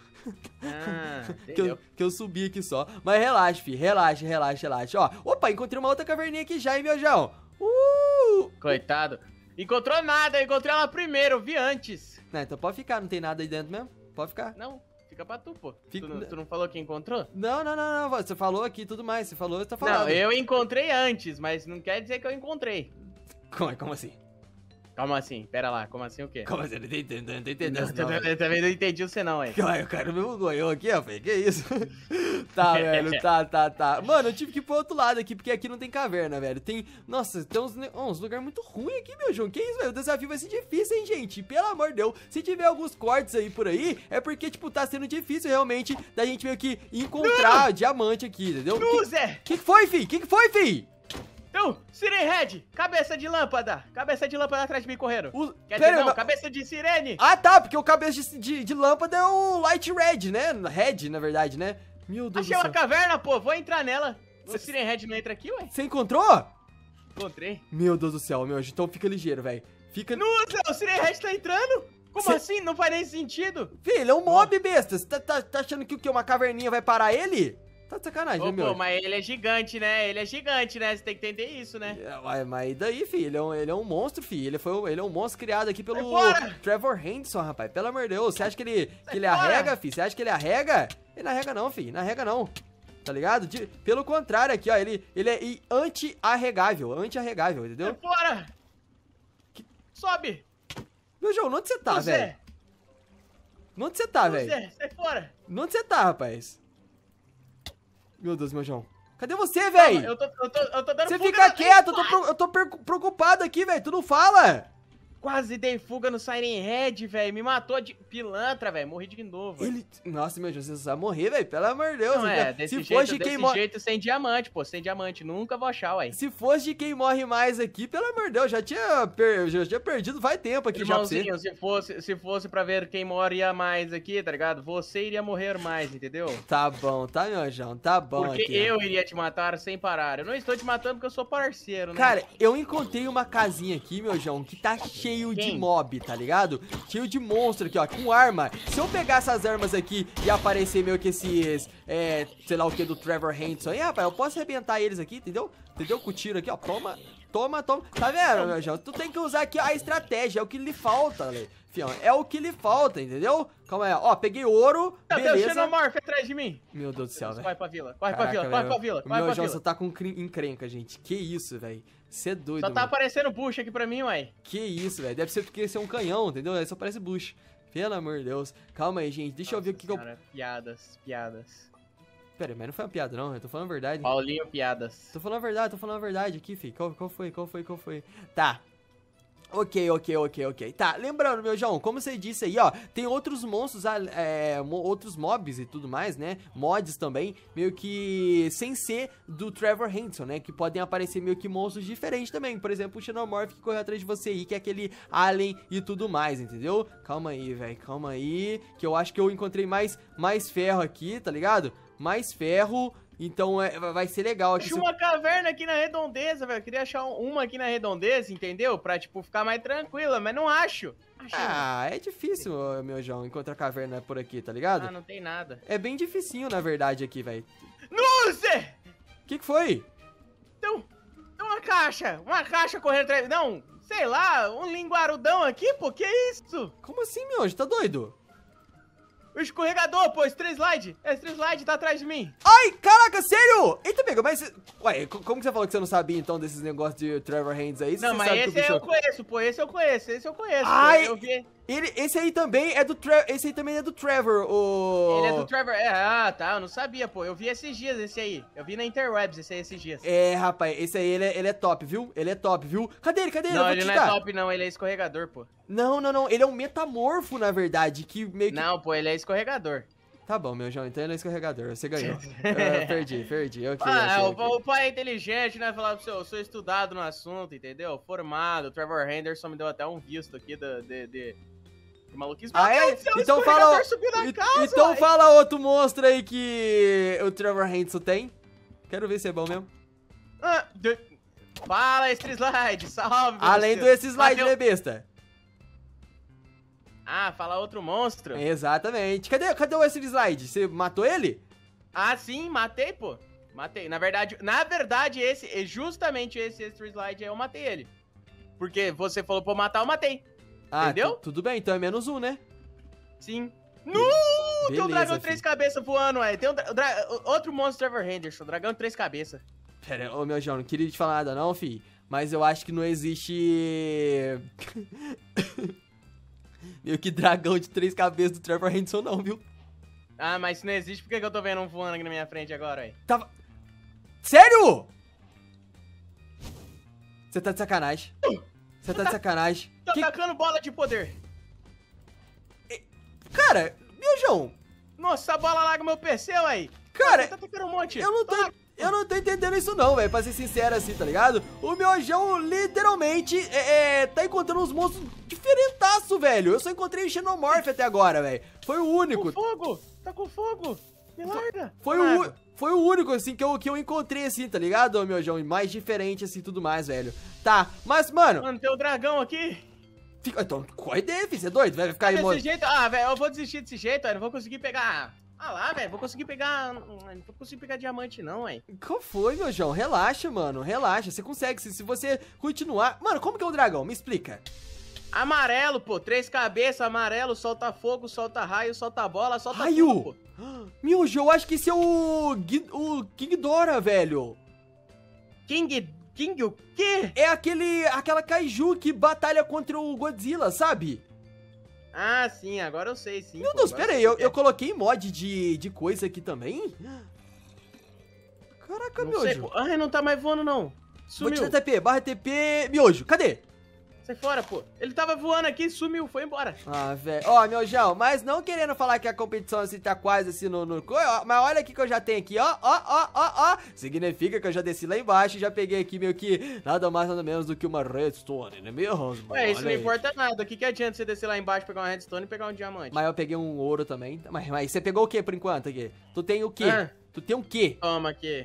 Ah, Que entendeu? eu, que eu subi aqui só. Mas relaxa, fi. Relaxa, relaxa, relaxa. Ó, opa, encontrei uma outra caverninha aqui já, hein, miojão. Uh! Coitado. Encontrou nada, encontrei ela primeiro, eu vi antes. Não, então pode ficar, não tem nada aí dentro mesmo? Pode ficar. Não, fica pra tu, pô. Fica- Tu, não, tu não falou que encontrou? Não, não, não, não. Você falou aqui e tudo mais. Você falou, você tá falando. Não, eu encontrei antes, mas não quer dizer que eu encontrei. Como, como assim? Calma assim, pera lá, como assim o quê? Como assim? Eu não tô entendendo, não tô entendendo. Eu não, também- velho. eu também não entendi você não, aí. Ai, o cara me ganhou aqui, ó, velho. Que isso? Tá, velho, tá, tá, tá. Mano, eu tive que ir pro outro lado aqui, porque aqui não tem caverna, velho. Tem. Nossa, tem uns, ne- uns lugares muito ruins aqui, meu João. Que isso, velho? O desafio vai ser difícil, hein, gente? Pelo amor de Deus. Se tiver alguns cortes aí por aí, é porque, tipo, tá sendo difícil realmente da gente meio que encontrar diamante aqui, entendeu? Que, Loser! que que foi, fi? Que que foi, fi? Então, Siren Head, cabeça de lâmpada. Cabeça de lâmpada atrás de mim correndo. O... Quer Pera aí, dizer, não, mas- cabeça de sirene. Ah, tá, porque o cabeça de, de, de lâmpada é o Light Red, né? Red, na verdade, né? Meu Deus Achei do uma céu. caverna, pô, vou entrar nela. O Cê- Siren Head não entra aqui, ué? Você encontrou? Encontrei. Meu Deus do céu, meu. Então fica ligeiro, velho. Fica... Nossa, o Siren Head tá entrando? Como Cê- assim? Não faz nem sentido. Filho, ele é um mob, besta. Você tá, tá- tá achando que o quê? Uma caverninha vai parar ele? Tá de sacanagem, Ô, né, meu? pô, mas ele é gigante, né? Ele é gigante, né? Você tem que entender isso, né? É, Mas, mas e daí, filho? Ele é um, ele é um monstro, filho. Ele, foi, um- ele é um monstro criado aqui pelo fora! Trevor Henderson, rapaz. Pelo amor de Deus. Você acha que ele, que ele fora! arrega, filho? Você acha que ele arrega? Ele não arrega não, filho. Não arrega não. Tá ligado? De- pelo contrário aqui, ó. Ele, ele é i- anti-arregável. Anti-arregável, Sai entendeu? fora! Sobe! Meu João, onde você tá, Loser! velho? Onde você tá, velho? Loser, sai fora! Onde você tá, rapaz? Meu Deus, meu João. Cadê você, Calma, velho? Eu tô, eu, tô, eu tô dando Você fuga fica no- quieto, eu tô, pro- eu tô per- preocupado aqui, velho. Tu não fala. Quase dei fuga no Siren Head, velho. Me matou de pilantra, velho. Morri de novo. Ele... Nossa, meu Deus, você vai morrer, velho. Pelo amor de Deus. Não então, é, desse Se jeito, fosse de desse quem morre... jeito sem diamante, pô. Sem diamante. Nunca vou achar, ué. Se fosse de quem morre mais aqui, pelo amor de Deus, já tinha, per... já tinha perdido faz tempo aqui já pra você. Irmãozinho, se fosse, se fosse pra ver quem morria mais aqui, tá ligado? Você iria morrer mais, entendeu? Tá bom, tá, meu João, tá bom Porque aqui, ó. eu iria te matar sem parar. Eu não estou te matando porque eu sou parceiro, né? Cara, eu encontrei uma casinha aqui, meu João, que tá cheio de Quem? mob, tá ligado? Cheio de monstro aqui, ó, com arma. Se eu pegar essas armas aqui e aparecer meio que esses, é, sei lá o que, do Trevor Henderson aí, rapaz, eu posso arrebentar eles aqui, entendeu? Entendeu? Com o tiro aqui, ó, toma, toma, toma. Tá vendo, meu João? Tu tem que usar aqui a estratégia, é o que lhe falta, né, fião? É o que lhe falta, entendeu? Calma aí, ó, peguei ouro, Tá, tem o beleza. Xenomorph atrás de mim. Meu Deus do céu, velho. Corre pra vila, corre pra Caraca, vila, corre velho. pra vila, O corre meu pra João vila. só tá com crin- encrenca, gente. Que isso, velho. Você é doido, Só tá mano. aparecendo bucha aqui pra mim, ué. Que isso, velho. Deve ser porque esse é um canhão, entendeu? Aí só parece Bush. Pelo amor de Deus. Calma aí, gente. Deixa eu ver o que, que eu... Cara, piadas, piadas. Pera aí, mas não foi uma piada, não. Eu tô falando a verdade. Paulinho, piadas. Tô falando a verdade, tô falando a verdade aqui, fi. Qual, qual foi, qual foi, qual foi? Tá. Ok, ok, ok, ok. Tá, lembrando, meu João, como você disse aí, ó, tem outros monstros, ah, é, mo- outros mobs e tudo mais, né? Mods também, meio que sem ser do Trevor Henderson, né? Que podem aparecer meio que monstros diferentes também. Por exemplo, o Xenomorph que correu atrás de você aí, que é aquele alien e tudo mais, entendeu? Calma aí, velho, calma aí, que eu acho que eu encontrei mais, mais ferro aqui, tá ligado? Mais ferro... Então é, vai ser legal aqui. Achei se- uma caverna aqui na redondeza, velho. Eu queria achar um- uma aqui na redondeza, entendeu? Pra, tipo, ficar mais tranquila, mas não acho. Achei. Ah, é difícil, meu João, encontrar caverna por aqui, tá ligado? Ah, não tem nada. É bem dificinho, na verdade, aqui, velho. Loser! O que que foi? Tem, tem uma caixa, uma caixa correndo atrás. Não, sei lá, um linguarudão aqui, pô, que isso? Como assim, meu anjo? Tá doido? O escorregador, pô, Street Slide. É, Street Slide tá atrás de mim. Ai, caraca, sério? Eita, pega, mas... Ué, co- como que você falou que você não sabia, então, desses negócios de Trevor Hands aí? Se Não, você mas sabe que esse o bicho- eu conheço, pô, esse eu conheço, esse eu conheço. pô. Ai! Eu vi, Ele, esse aí também é do Trevor. Esse aí também é do Trevor, o. Ele é do Trevor. É, ah, tá. Eu não sabia, pô. Eu vi esses dias esse aí. Eu vi na Interwebs esse aí esses dias. É, rapaz, esse aí ele é, ele é top, viu? Ele é top, viu? Cadê ele? Cadê ele? Eu Não, vou ele te não dar. é top, não. Ele é escorregador, pô. Não, não, não. Ele é um metamorfo, na verdade, que meio que... Não, pô, ele é escorregador. Tá bom, meu João, então ele é escorregador. Você ganhou. Eu perdi, perdi. Ok, Ah, ok, o, ok. o pai é inteligente, né? Falar pro seu, eu sou estudado no assunto, entendeu? Formado. O Trevor Henderson me deu até um visto aqui de... de, de... de maluquice. Ah, é? Meu Deus do céu, Então o fala... escorregador subiu na E- casa, então uai. fala outro monstro aí que o Trevor Henderson tem. Quero ver se é bom mesmo. Ah, de- Fala, Extra Slide, salve. Além você. do esse slide, Mateu- né, besta? Ah, fala outro monstro. Exatamente. Cadê, cadê o esse slide? Você matou ele? Ah, sim, matei, pô. Matei. Na verdade, na verdade, esse, é justamente esse Extra Slide, eu matei ele. Porque você falou pra eu matar, eu matei. Ah, Entendeu? tu- tudo bem, então é menos um, né? Sim. No! Tem um Beleza, dragão filho. três cabeças voando, ué. Tem um dra- dra- outro monstro Trevor Henderson, dragão três cabeças. Pera, ô meu João, não queria te falar nada não, fi. Mas eu acho que não existe... meio que dragão de três cabeças do Trevor Henderson não, viu? Ah, mas se não existe, por que que eu tô vendo um voando aqui na minha frente agora, ué? Tava... Sério? Você tá de sacanagem. Você tá de sacanagem. Tô Que- tacando bola de poder. Cara, meu João, Nossa, a bola larga meu P C, ué. Cara, Você tá tacando um monte. eu não tô... Tá. Eu não tô entendendo isso não, velho, pra ser sincero assim, tá ligado? O Miojão literalmente é, é, tá encontrando uns monstros diferentaço, velho. Eu só encontrei o Xenomorph até agora, velho. Foi o único. Com fogo. Tá com fogo. Me larga. Foi Me o, larga. u- foi o único, assim, que eu, que eu encontrei, assim, tá ligado, ô Miojão? E mais diferente, assim, tudo mais, velho. Tá, mas, mano... Mano, tem um dragão aqui. Fica, então, corre dele, filho, você é doido? Vai ficar aí, Desse mano. jeito, ah, velho, eu vou desistir desse jeito, velho. Não vou conseguir pegar. Ah lá, velho, vou conseguir pegar. Não vou conseguir pegar diamante, não, velho. Qual foi, Miojão? Relaxa, mano, relaxa. Você consegue, se, se você continuar... Mano, como que é o dragão? Me explica. Amarelo, pô, três cabeças, amarelo, solta fogo, solta raio, solta bola, solta Raio! tudo, pô. Miojão, eu acho que esse é o... Gui- o King Dora, velho. King, King o quê? É aquele, aquela kaiju que batalha contra o Godzilla, sabe? Ah, sim, agora eu sei, sim. Meu pô, Deus, agora pera aí, sei eu, que eu é. coloquei mod de, de coisa aqui também? Caraca, Não sei, Miojo. pô. Ah, não tá mais voando, não. Vou Sumiu. tirar T P, barra T P, Miojo, cadê? Sai fora, pô. Ele tava voando aqui, sumiu, foi embora. Ah, velho. Ó, Miojão, mas não querendo falar que a competição assim tá quase assim no, no... ó, mas olha aqui que eu já tenho aqui, ó, ó, ó, ó, ó. Significa que eu já desci lá embaixo e já peguei aqui meio que nada mais, nada menos do que uma redstone, né mesmo? É, isso Olha não aí. importa nada. O que, que adianta você descer lá embaixo, pegar uma redstone e pegar um diamante? Mas eu peguei um ouro também. Mas, mas você pegou o que por enquanto aqui? Tu tem o quê? Ah. Tu tem o quê? Toma aqui.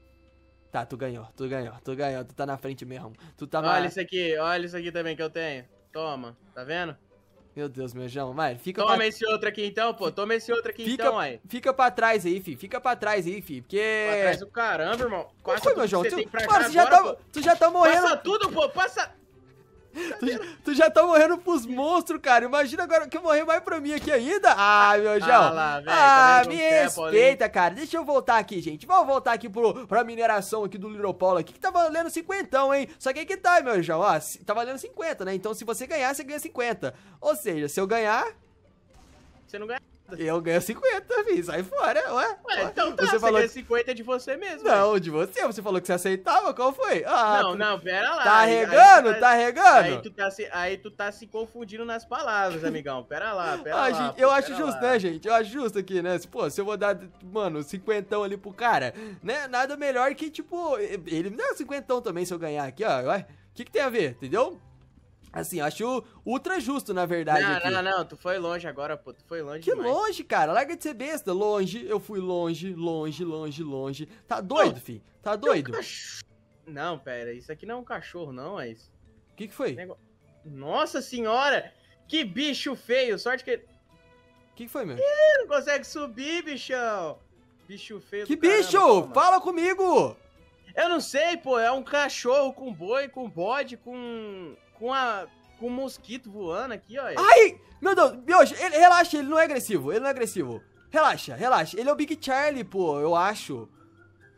Tá, tu ganhou, tu ganhou, tu ganhou, tu tá na frente mesmo. Tu tá Olha mais... isso aqui, olha isso aqui também que eu tenho. Toma, tá vendo? Meu Deus, meu João, vai, fica Toma pra... esse outro aqui então, pô. Toma esse outro aqui Fica, então, aí. fica pra trás aí, fi. Fica pra trás aí, fi. Porque... Pra trás do caramba, irmão. Qual Passa foi, tudo meu que João? você Tu, tem pra mano, cá você já agora, tá, pô. tu já tá morrendo... Passa tudo, pô. Passa... Tu, tu já tá morrendo pros monstros, cara. Imagina agora que eu morrer mais pra mim aqui ainda. Ah, meu João. Ah lá, velho, Ah, tá vendo me como que é, Paulinho? respeita, cara. Deixa eu voltar aqui, gente. Vamos voltar aqui pro, pra mineração aqui do Little Paulo aqui, que tá valendo cinquentão, hein? Só que aí que tá, meu João. Ó, se- tá valendo cinquenta, né? Então se você ganhar, você ganha cinquenta. Ou seja, se eu ganhar, Você não ganha. eu ganho cinquenta, fi. Sai fora, ué. Ué, então tá, Você você, falou ganha que... cinquenta de você mesmo. velho. Não, de você. Você falou que você aceitava. Qual foi? Ah, Não, tu- não, pera lá. Tá Aí- aí regando? tu Tá Aí regando? tu, tá se, aí tu tá se confundindo nas palavras, amigão. Pera lá, pera Ah, lá. gente, pô, eu acho pera justo, lá. né, gente? Eu acho justo aqui, né? Se, Pô, se eu vou dar, mano, cinquentão ali pro cara, né? Nada melhor que, tipo, ele me dá cinquentão também se eu ganhar aqui, ó. Ué, o que que tem a ver, entendeu? Assim, acho ultra justo, na verdade, Não, aqui. não, não, tu foi longe agora, pô. Tu foi longe Que demais. longe, cara. Larga de ser besta. Longe, eu fui longe, longe, longe, longe. Tá doido, fi? Tá doido? O Não, pera, isso aqui não é um cachorro, não, é isso. que que foi? Nego- Nossa senhora! Que bicho feio! Sorte que ele O que que foi, meu? não consegue subir, bichão! Bicho feio Que do caramba, bicho? toma. Fala comigo! Eu não sei, pô, é um cachorro com boi, com bode, com. com a. com um mosquito voando aqui, ó. Ai! Meu Deus, Miojo, ele, relaxa, ele não é agressivo, ele não é agressivo. Relaxa, relaxa. Ele é o Big Charlie, pô, eu acho.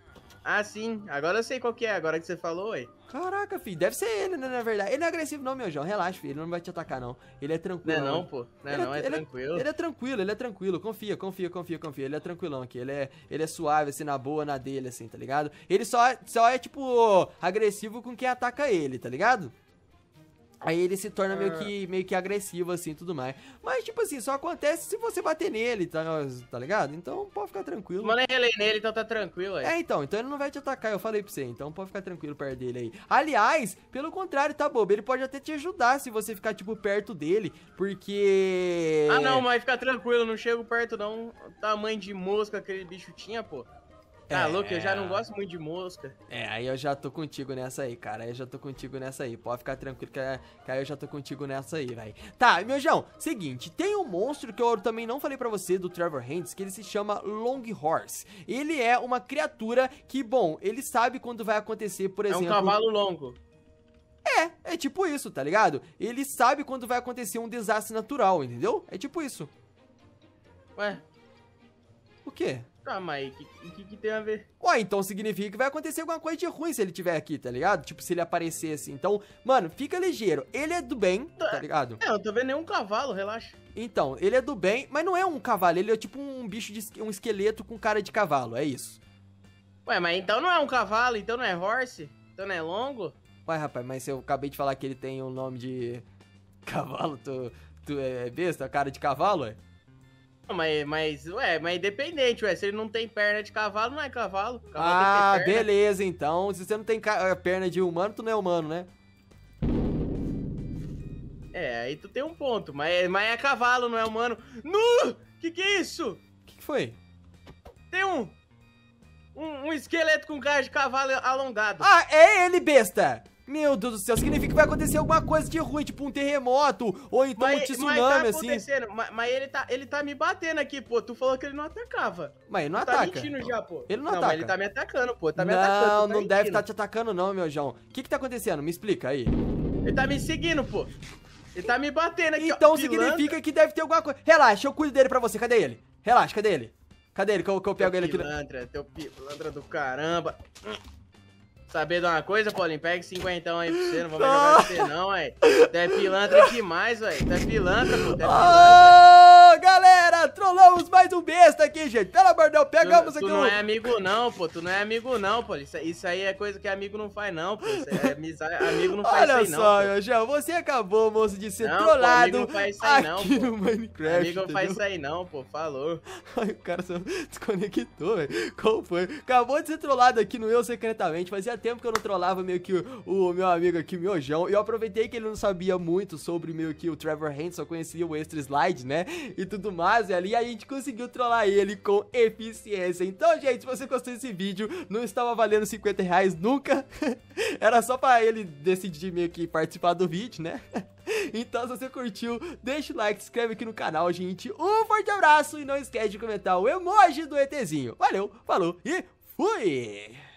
Ah, sim. Agora eu sei qual que é, agora que você falou, ué. Caraca, filho, deve ser ele, né, na verdade. Ele não é agressivo não, meu João, relaxa, filho, ele não vai te atacar, não. Ele é tranquilo. Não é não, pô. Não é Ele é- não, é ele é- tranquilo. Ele é tranquilo, ele é tranquilo, confia, confia, confia, confia. Ele é tranquilão aqui, ele é, ele é suave, assim, na boa, na dele, assim, tá ligado? Ele só, só é, tipo, agressivo com quem ataca ele, tá ligado? Aí ele se torna meio que, meio que agressivo, assim, tudo mais. Mas, tipo assim, só acontece se você bater nele, tá, tá ligado? Então, pode ficar tranquilo. Mano, eu relei nele, então tá tranquilo, ué. É, então, então ele não vai te atacar, eu falei pra você, então pode ficar tranquilo perto dele aí. Aliás, pelo contrário, tá, bobo, ele pode até te ajudar se você ficar, tipo, perto dele, porque... Ah, não, mas fica tranquilo, não chego perto, não. O tamanho de mosca que aquele bicho tinha, pô. Tá É. louco? Eu já não gosto muito de mosca. É, aí eu já tô contigo nessa aí, cara, aí eu já tô contigo nessa aí, pode ficar tranquilo que, que aí eu já tô contigo nessa aí, velho. Tá, meu João, seguinte, tem um monstro que eu também não falei pra você, do Trevor Hands, que ele se chama Long Horse. Ele é uma criatura que, bom, ele sabe quando vai acontecer, por É exemplo... um cavalo longo. É, é tipo isso, tá ligado? Ele sabe quando vai acontecer um desastre natural, entendeu? É tipo isso. Ué, O quê? tá, mas o que, que, que tem a ver? Ué, então significa que vai acontecer alguma coisa de ruim se ele tiver aqui, tá ligado? Tipo, se ele aparecer assim. Então, mano, fica ligeiro. Ele é do bem, tá ligado? É, eu não tô vendo nenhum cavalo, relaxa. Então, ele é do bem, mas não é um cavalo. Ele é tipo um bicho, de, esque- um esqueleto com cara de cavalo, é isso. Ué, mas então não é um cavalo, então não é horse? Então não é longo? Ué, rapaz, mas eu acabei de falar que ele tem o nome de cavalo, tu, tu é besta, cara de cavalo, ué? Não, Mas, mas, ué, mas independente, ué. Se ele não tem perna de cavalo, não é cavalo. Cavalo Ah, tem que ter perna. beleza, então. Se você não tem ca- perna de humano, tu não é humano, né? É, aí tu tem um ponto. Mas, mas é cavalo, não é humano. Nu! Que que é isso? O que, que foi? Tem um, um... Um esqueleto com cara de cavalo alongado. Ah, é ele, besta! Meu Deus do céu, significa que vai acontecer alguma coisa de ruim, tipo um terremoto, ou então um mas, tsunami, mas tá assim. acontecendo. Mas, mas ele, tá, ele tá me batendo aqui, pô. Tu falou que ele não atacava. Mas ele não Tá ataca. mentindo já, pô. Ele não Não, ataca. mas ele tá me atacando, pô. Tá me não, atacando. tu tá não deve mentindo. estar te atacando não, meu João. O que que tá acontecendo? Me explica aí. Ele tá me seguindo, pô. Ele tá me batendo aqui, Então ó. significa que deve ter alguma coisa. Relaxa, eu cuido dele pra você. Cadê ele? Relaxa, cadê ele? Cadê ele que eu, que eu pego ele aqui? no- Pilantra, teu pilantra do caramba. Saber de uma coisa, Paulinho? Pega cinquentão aí pra você, não vou mais jogar com você não, ué. Tu é pilantra demais, ué. Tu é pilantra, pô, tu é pilantra. Ô, galera, trollamos mais um besta aqui, gente. Pelo amor de Deus, pegamos Tu, aqui tu não um... é amigo não, pô. Tu não é amigo não, pô. Isso, isso aí é coisa que amigo não faz não, pô. Isso é amizade, amigo não faz Olha isso aí não, só, pô. meu João, você acabou, moço, de ser Não, pô, trollado amigo não faz isso aí não, aqui pô. no Minecraft, Amigo não faz entendeu? isso aí não, pô. Falou. Ai, o cara só desconectou, velho. Qual foi? Acabou de ser trollado aqui no Eu Secretamente. Fazia tempo que eu não trollava meio que o, o meu amigo aqui, o Miojão. E eu aproveitei que ele não sabia muito sobre meio que o Trevor Hands, só conhecia o Extra Slide, né? E tudo mais, e ali a gente conseguiu trollar ele com eficiência. Então, gente, se você gostou desse vídeo, não estava valendo cinquenta reais nunca. Era só pra ele decidir meio que participar do vídeo, né? Então, se você curtiu, deixa o like, se inscreve aqui no canal, gente. Um forte abraço e não esquece de comentar o emoji do ETzinho. Valeu, falou e fui!